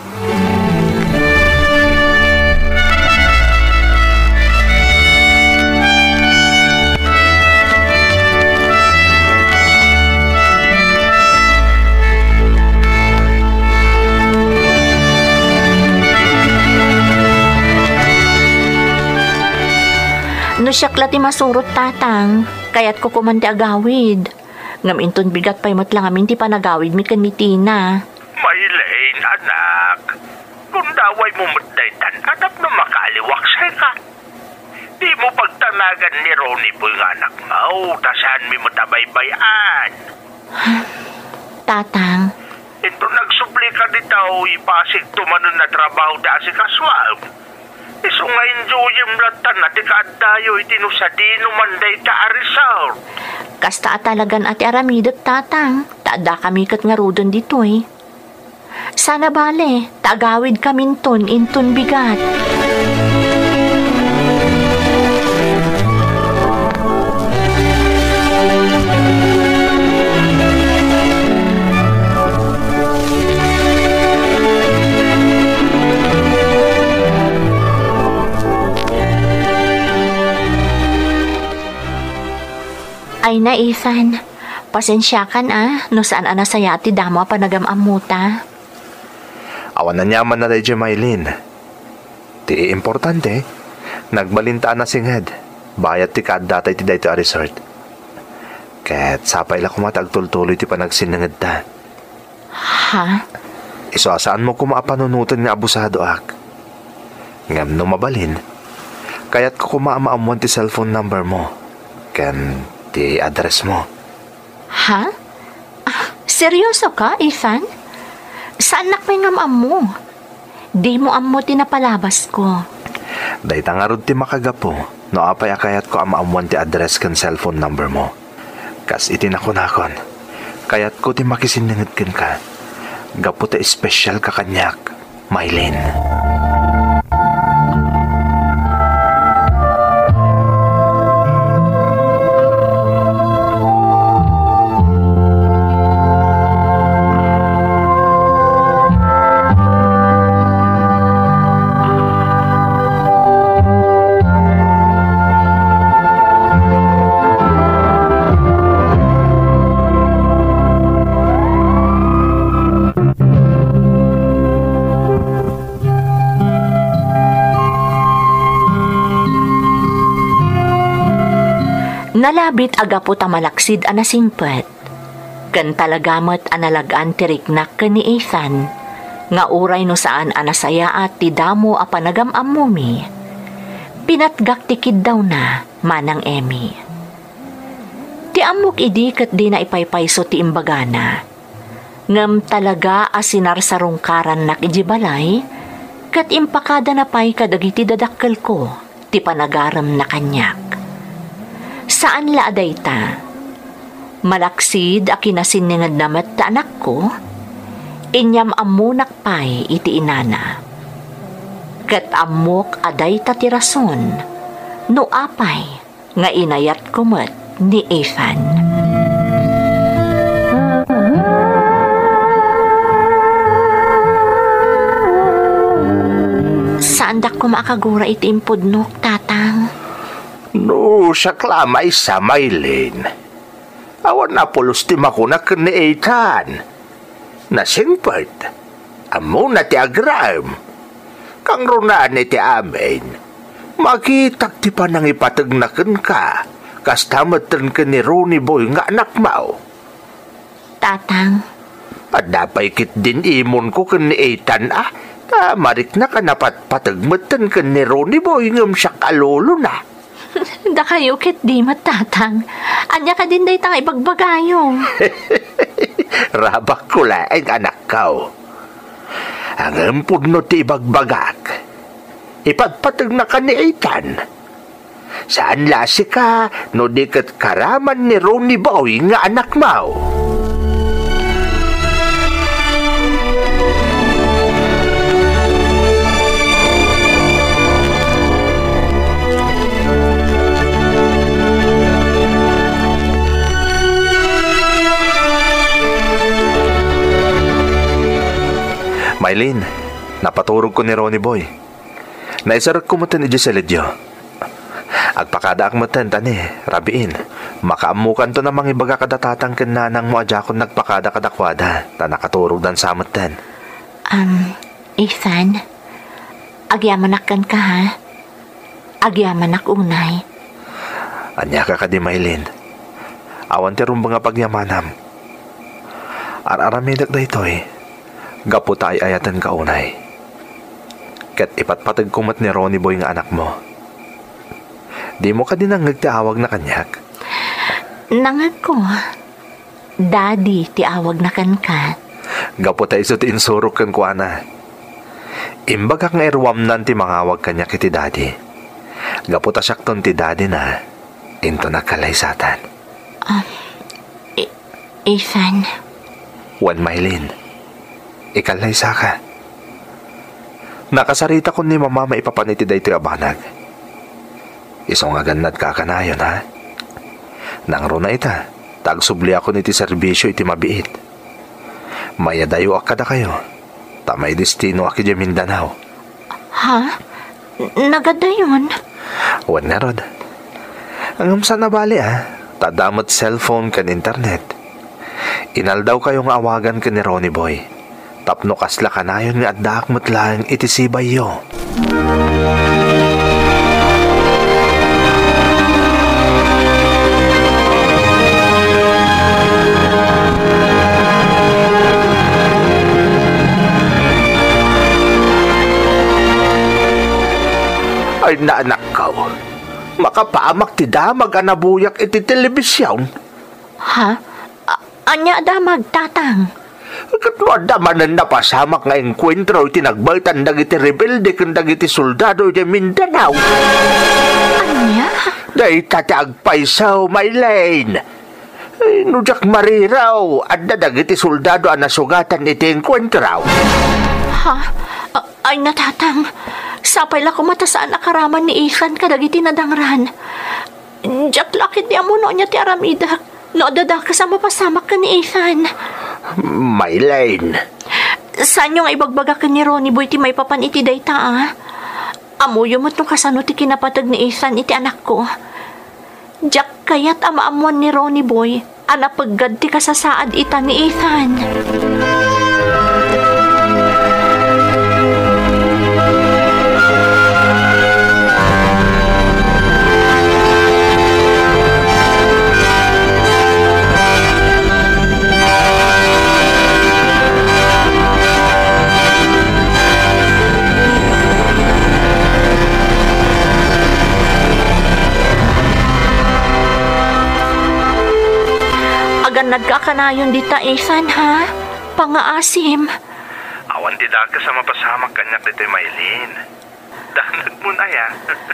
Speaker 1: No siyakla ti masurot tatang, kaya't ko kumante agawid. Ngam inton bigat pa'y matlang amin ti panagawid mi kan ni Tina.
Speaker 6: May line, anak. Kung daway mo matdaytan, anak na makaliwaksay ka. Di mo pagtanagan ni Ronnie Boy nga anak mo, tasan mi matabaybayan.
Speaker 1: Tatang,
Speaker 6: Ito nagsubli ka dito, ipasig tumanon na trabaho da si Kaswag. Iso nga enjoyim latan na tikadayo itinusadino manday ta arisar.
Speaker 1: kasta talagan ati aramidot tatang, taada kami kat nga rudon dito eh. Sana bale, tagawid kaminton inton bigat. Ay na, Ethan. Pasensya kan ah, no saan ana sayati damo pa nagamamuta.
Speaker 7: Awan na nyaman na dayjay Maylin. Ti importante, nagbalintaan na singhed. Bayat ti kaaddatay ti dayto a resort. Ket sapay la kumatagtultuloy ti panagsinanged ta.
Speaker 1: Ha?
Speaker 7: Iso asaan mo kumaapanunutan nga abusado ak. Ngam no mabalin, kaya't ko kumaamaamuan ti cellphone number mo. Kan ti address mo.
Speaker 1: Ha? Ah, seryoso ka, Ethan? Saan nakpay ngam mo? Di mo ammo tinapalabas ko.
Speaker 7: Day tangarod ti makagapo, no apay akayat ko amaamuan ti address kan cellphone number mo. Kas itinakunakon, kayat ko ti makisiningid ken ka. Gapo ti espesyal ka kanyak, Mylene.
Speaker 1: Nalabit agapo ta malaksid anasingpet. Kan talagamat analagaan tiriknak ka ni Ethan. Nga uray no saan anasaya at ti damo a panagam-am mi. Pinatgak tikid daw na, manang Emmy. Ti amok idi kat di na ipaypayso ti imbagana. Ngam talaga asinarsarong karan nak ijibalay, kat impakada na pay kadagiti dadakkel ko, ti panagaram na kanyak. Saan la aday ta? Malaksid a kinasiningad namat ta anak ko, inyam amunak pay iti inana. Kat amok aday ta ti rason, no apay nga inayat kumet ni Ethan. Saan dak ko makagura iti impudnok, tatang?
Speaker 6: No, sa klamay sa Mylene. Awan na pulos ti makunak ni Ethan. Nasingpert. Amo na ti agram. Kang runaan ti amin. Makitag ti panang ipatagnakan ka. Kastamatan ka ni Ronnie Boy nga anak mo.
Speaker 1: Tatang.
Speaker 6: At dapay kit din imon ko ka ni Ethan ah. Tamarik na ka napat patagmatan ka ni Ronnie Boy ngam siya kalolo na.
Speaker 1: Da kayo kit di matatang. Anya ka din day tang ibagbagayong.
Speaker 6: Rabak ko laeng anak ko. Ang empod no ti ibagbagak. Ipagpatag na ka ni Ethan. Saan lasi ka no di kat karaman ni Ronnie Boy nga anak mo?
Speaker 7: Mylene, napaturog ko ni Ronnie Boy. Naisarak ko matan ni Giseledyo. Agpakada ang matan tani, rabiin. Makaamukan to namang ibaga kadatatang kinanang mo adya kung nagpakada kadakwada. Ta nakaturog dan sa matan.
Speaker 1: Um, Ethan, agyamanak ka ha? Agyamanak unay.
Speaker 7: Anya ka ka di Mylene. Awan ti rumba nga pagyamanam. Ar-aramidak da ito eh. Gapo tayo ayatan ka unay. Kat ipatpatag kumat ni Ronnie Boy nga anak mo. Di mo ka din ang nagtiawag na kanyak?
Speaker 1: Nangag ko. Daddy, tiawag na kan ka.
Speaker 7: Gapo tayo sa tinsurok kan kuana. Imbag ang erwam nan ti mangawag kanyak iti daddy. Gapo ta syakton ti daddy na. Into nakalaysatan.
Speaker 1: Um, E- Ethan.
Speaker 7: Juan Mylene. Ikalaysa ka. Nakasarita ko ni mama maipapaniti da ito abanag. Isong aganad ka kanayon ha. Nangro na ita, tagsubli ako niti serbisyo iti mabiit. Mayadayo akada kayo. Tamay destino aki di Mindanao.
Speaker 1: Ha? Nagadayon?
Speaker 7: Wan na rod. Ang amsa na bali ha. Tadamot cellphone kan internet. Inaldaw kayong awagan ka ni Ronnie Boy. Tapno kasla kanayon nga addaak matlang iti sibay yo.
Speaker 6: Ay na anak ka. Makapaamak ti damag anabuyak iti telebisyon.
Speaker 1: Ha? A- anya damag, tatang?
Speaker 6: Katwa damanan napasamak nga enkwentro iti nagbaitan dagiti rebelde ken dagiti soldado iti Mindanao.
Speaker 1: Anya?
Speaker 6: Day tati agpaisaw, Maylene. Ay, nujak mariraw at dagiti soldado ang nasugatan iti enkwentro.
Speaker 1: Ha? A- ay na, tatang. Sapay la kumata saan nakaraman ni Ethan kadagiti nadangran. Diyak lakit di amuno niya ti aramida. No, dada kasama pasamak ka ni Ethan.
Speaker 6: Maylene.
Speaker 1: Saan yung ibagbaga ka ni Ronnie Boy ti may papan iti dayta, ah? Amuyo mo't nung kasano ti kinapatag ni Ethan iti anak ko. Diyak kaya't amaamuan ni Ronnie Boy, anapaggad ti kasasaad ita ni Ethan. Nagkakanayon dita, Ethan, ha? Pangaasim.
Speaker 7: Awan di daga sa mapasamak kanyak dito, Maylene. Danag mo na ya.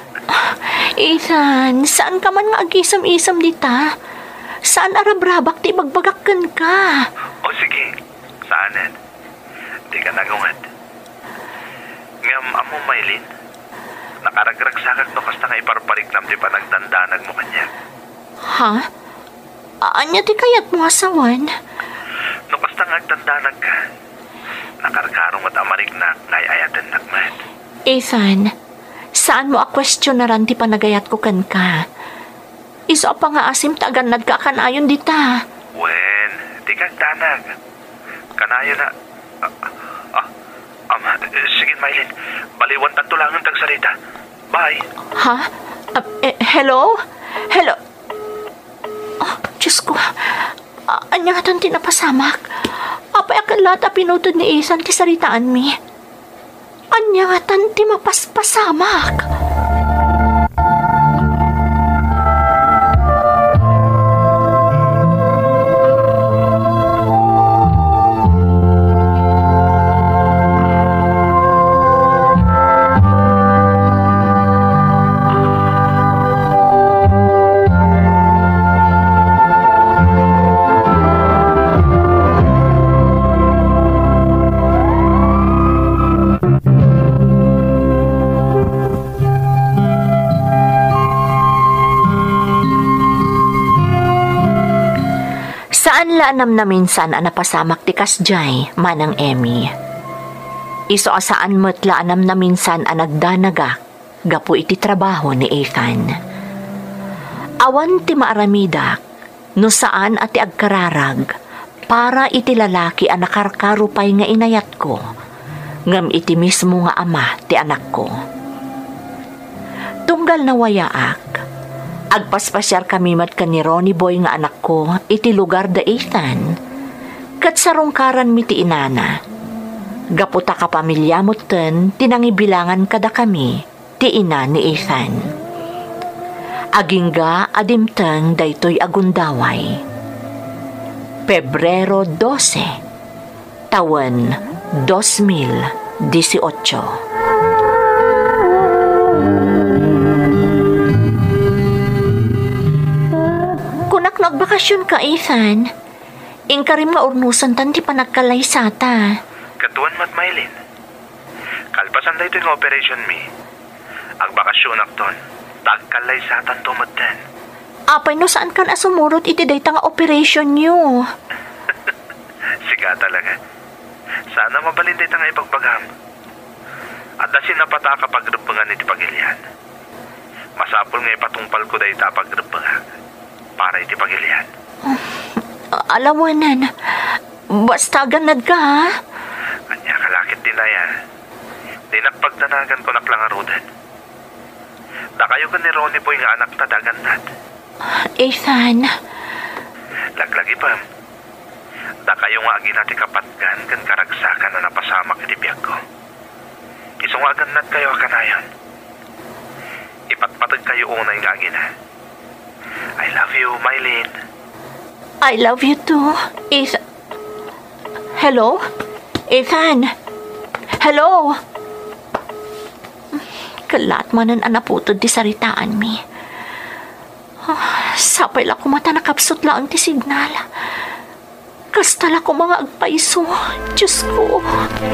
Speaker 1: Ethan, saan ka man nga agisam-isam dita? Saan arabrabak ti bagbagakan ka?
Speaker 7: O sige, saanan? Di ka nagungad. Ngam, amo, Maylene. Nakaragragsakag no kasta nga iparpariknam di pa nagdandanag mo kanyak.
Speaker 1: Ha? Anya ti kayat mo asawan?
Speaker 7: No basta nga agdandanag ka. Nakarkarong at amarik na ngay ayatan nagmat.
Speaker 1: Ethan, saan mo a-questionaran ti panagayat ko kan ka? Iso pa nga asim tagan nagkakanayon dita.
Speaker 7: Wen, di kagdanag. Kanayo na... Ah, ah, um, sige, Maylene. Baliwan tanto lang ang tagsalita. Bye.
Speaker 1: Ha? Uh, eh, hello? Hello? Oh, Diyos ko. Uh, anya nga tanti napasamak. Apay akan lahat a pinutod ni Ethan kisaritaan mi. Anya nga tanti mapaspasamak. Saan laanam na minsan ang napasamak ti kasjay, manang Emmy. Iso asaan mo't laanam na minsan ang nagdanagak, gapu iti trabaho ni Ethan. Awan ti maaramidak, no saan ati agkararag, para iti lalaki ang nakarkarupay nga inayat ko, ngam iti mismo nga ama ti anak ko. Tunggal na wayaak, agpaspasyar kami mat ka ni Ronnie Boy nga anak ko iti lugar da Ethan. Kat sarungkaran mi ti inana. Gaputa ka pamilya mo ten, tinangibilangan kada kami, ti ina ni Ethan. Agingga adimteng daytoy agundaway. Pebrero dose, tawen dos mil dieciocho. Kunak nagbakasyon ka, Ethan. Ingkarim nga urnusan tan ti panagkalaysata.
Speaker 7: Katuan mat, Maylene. Kalpasan da ito yung operation mi. Agbakasyon akton. Tagkalaysatan to maten.
Speaker 1: Apay no saan kan asumurot iti dayta nga operation nyo?
Speaker 7: Siga talaga. Sana mabalin dayta nga ipagbagam. At dasin na pata kapag rubangan iti pagilian. Masapol nga ipatungpal ko dayta pag rubangan. Para iti pagilian.
Speaker 1: Uh, alawanan. Basta ganad ka, ha?
Speaker 7: Kanya kalakit din na yan. Di nakpagdanagan ko naklangarudan. Da kayo ka ni Ronnie Boy nga anak na dagandad.
Speaker 1: Ethan.
Speaker 7: Laglagi pa. Da kayo nga agi nati kapatgan kan karagsakan na napasamak iti biyag ko. Iso nga agannat kayo kanayon.
Speaker 6: ipatpatag kayo unay nga gina. I love you, Mylene.
Speaker 1: I love you too, Ethan. Hello? Ethan? Hello? Kalat manan anaputod di saritaan mi. Oh, sapay la kumata nakapsot lang ti signal. Kastala ko mga agpaiso. Diyos ko.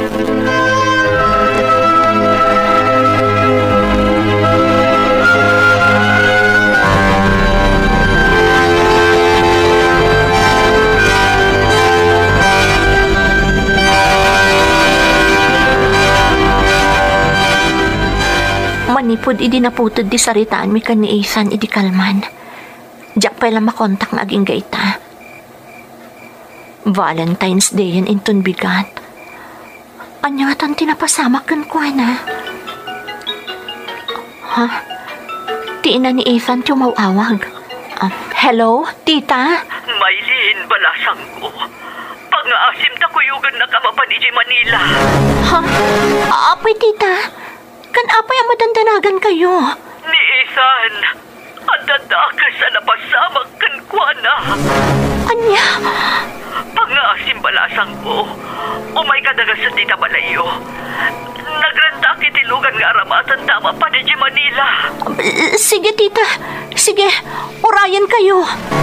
Speaker 1: Manipod idi naputod di saritaan mi kan ni Ethan idi kalman. Diyak pa lang makontak na aging gaita. Valentine's Day yan inton bigat. Anya nga tan tinapasamak kan ko na. Ha? Ti ina ni Ethan tumawawag. Um, hello, tita?
Speaker 4: Mylene, balasang ko. Pangaasim ta kuyugan na kamapan iji Manila.
Speaker 1: Ha? Apay, tita? Kan apay ang madandanagan kayo?
Speaker 4: Ni Ethan, ang dadakas sa napasamak kan kuana.
Speaker 1: Anya?
Speaker 4: Pangaasim balasang ko. Umay kadagas sa tita Balayo. Nagranta kitilugan nga aramatan tama pa ni Manila.
Speaker 1: Sige, tita. Sige, urayan kayo.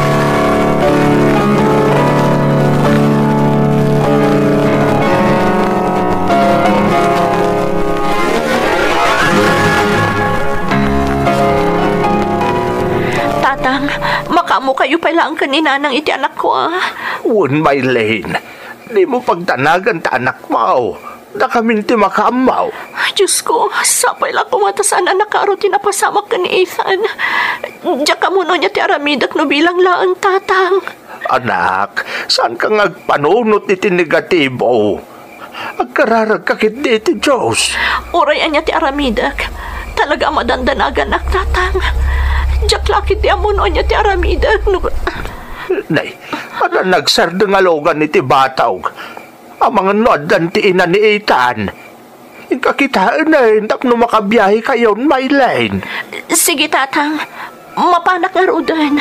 Speaker 1: Tatang, makamu kayo pala ang kanina ng iti anak ko, ah.
Speaker 6: Wun, Mylene. Di mo pagtanagan ta anak mo. Na kaming ti makamaw.
Speaker 1: Diyos ko, sapay lang kumatasan na nakaro tinapasamak ka ni Ethan. Diyak ka muna niya ti aramidak no bilang laang tatang.
Speaker 6: Anak, saan ka ngagpanunot iti negatibo? Agkararag kakit di ti Diyos.
Speaker 1: Urayan niya ti aramidak. Talaga madandanagan ak tatang. Diyak lakit ti amuno niya ti aramidak. No...
Speaker 6: Nay, ano nagsardangalogan iti bataw? Ang mga nodan ti ina ni Ethan. Ikakitaan na rin tak no makabiyahe kayo, Mylene.
Speaker 1: Sige, tatang. Mapanak nga rudan.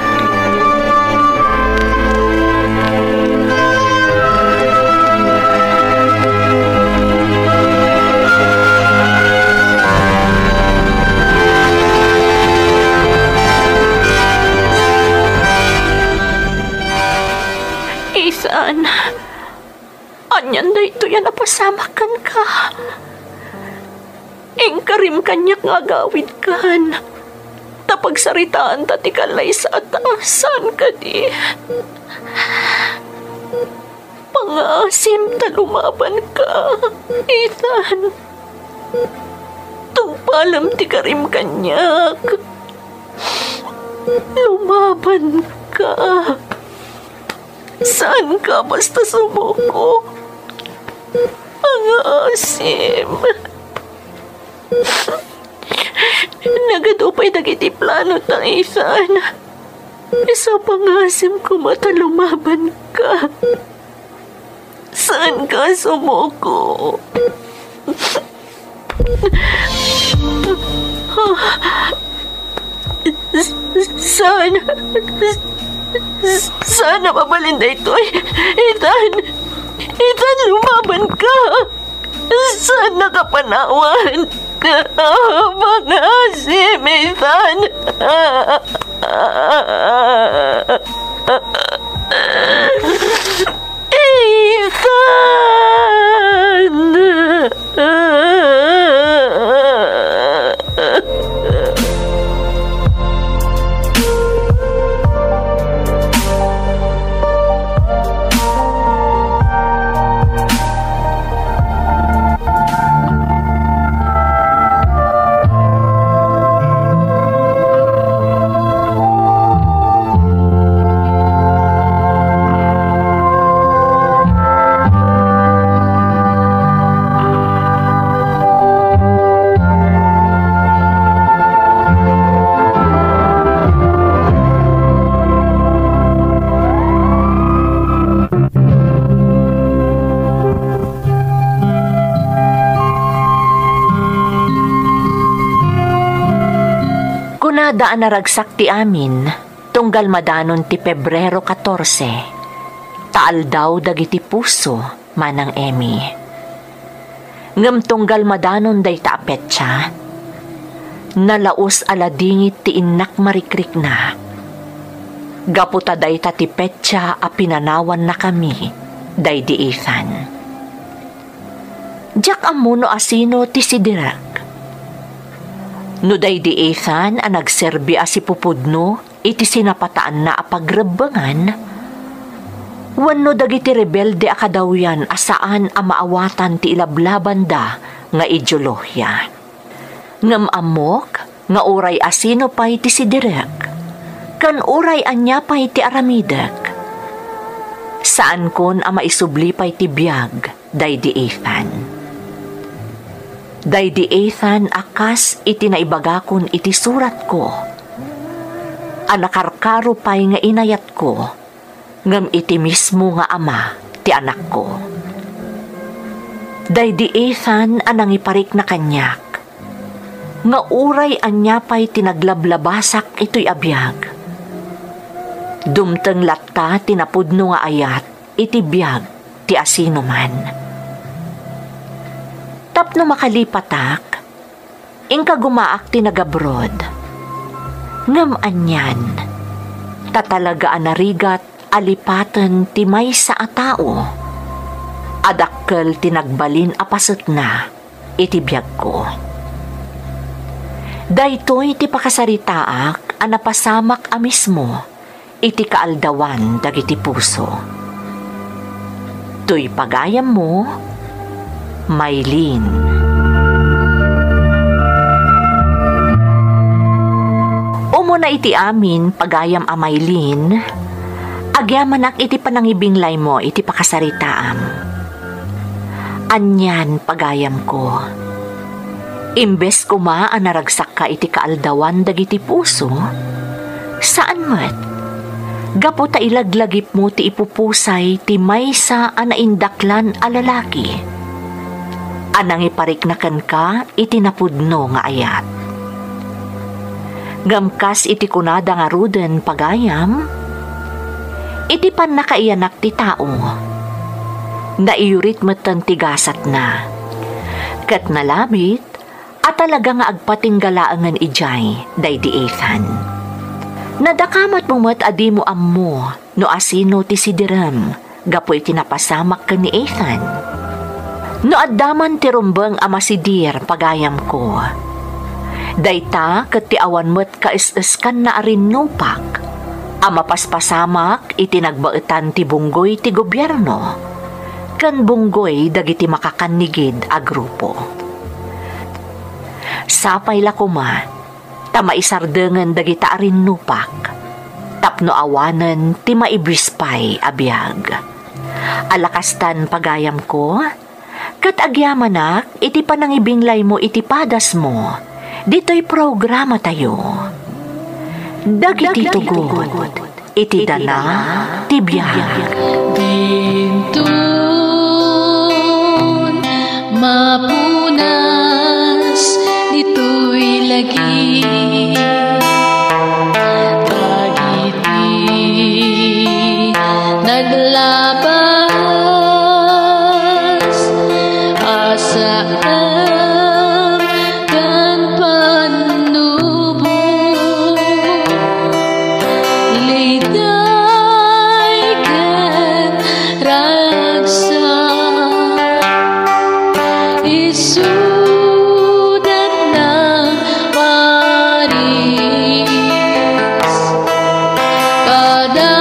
Speaker 1: Ethan, anyan na ito yan napasamakan ka. Ingkarim kanyak nga gawid kan. Tapagsaritaan tatikalay sa ataasan ka di. Pangasim ta lumaban ka, Ethan. Tumpalam ti karim kanyak. Lumaban ka. Saan ka basta sumuko? Ang asim. Nagadupay dagiti plano ta, Ethan. Isa pangasim ko matalumaban ka. Saan ka sumuko? Saan? Sana mabalinda ito ay Ethan! Ethan, lumaban ka! Saan nakapanawan? Mga asim, Ethan! Ethan! Anya daan naragsak ti amin, tunggal madanon ti Pebrero katorse, taal daw dagiti puso, Manang Emmy. Ngem tunggal madanon day ta petsa, nalaos aladingit ti innak marikrik na. Gaputa day ta ti petsa a pinanawan na kami, day di Ethan. Diyak amuno asino ti si Direk. No day di Ethan a nagserbi a si pupudno, iti sinapataan na apagrebangan, wenno dagiti rebelde a kadawyan asaan a maawatan ti ilablaban da nga ideolohiya. Ngem amok nga uray asino pay ti si Direk, kan uray anya pay ti aramidek. Saan kon a maisubli pay ti biag, day di Ethan. Day di Ethan akas iti naibagakon iti surat ko. Anakarkaro pay nga inayat ko, ngam iti mismo nga ama ti anak ko. Day di Ethan anang iparik na kanyak, nga uray anya pay tinaglablabasak ito'y abiyag. Dumteng latta tinapudno nga ayat iti biyag ti asino man. Tapno makalipatak, ingka gumaak ti nagabrod. Ngam anyan, tatalaga anarigat alipatan ti maysa a tao, adakkel tinagbalin apasot na iti biyag ko. Daytoy ti pakasaritaak a napasamak a mismo iti kaaldawan dagiti puso. Tuy pagayam mo, Maylin. Umo na iti amin pagayam a Maylin, agyamanak iti panangibinglay mo iti pakasaritaam. Anyan pagayam ko. Imbes kuma a naragsak ka iti kaaldawan dagiti puso, saan met? Gapo ta ilaglagip mo ti ipupusay ti maysa a naindaklan a lalaki. Anang ipariknakan ka iti napudno nga ayat. Gamkas iti kunada nga ruden pagayam, iti pan nakaiyanak ti tao. Naiyurit metan tigasat na. Kat nalabit, at talaga nga agpatinggalaangan ijay, day di Ethan. Nadakamat mo met adi mo ammo, no asino ti sidiram, gapo iti napasamak ka ni Ethan. No addaman ti rumbang ama si Dir pagayam ko. Dayta ket ti awan met kaiseskan na arin nupak. Ama paspasamak iti nagbaetan ti bunggoy ti gobyerno. Kan bunggoy dagiti makakanigid a grupo. Sapay la kuma, ta maisardengen dagita arin nupak. Tapno awanen ti maibrispay a biag. Alakastan pagayam ko, kat agyamanak, iti panangibinglay mo iti padas mo, dito'y programa tayo. Dagiti tugod, iti dana, tibiyag.
Speaker 8: Dintun, mapunas, dito'y lagi. Dagiti, naglaban. Saan kan panubo, liday kan ragsak, isudat ng paris, kada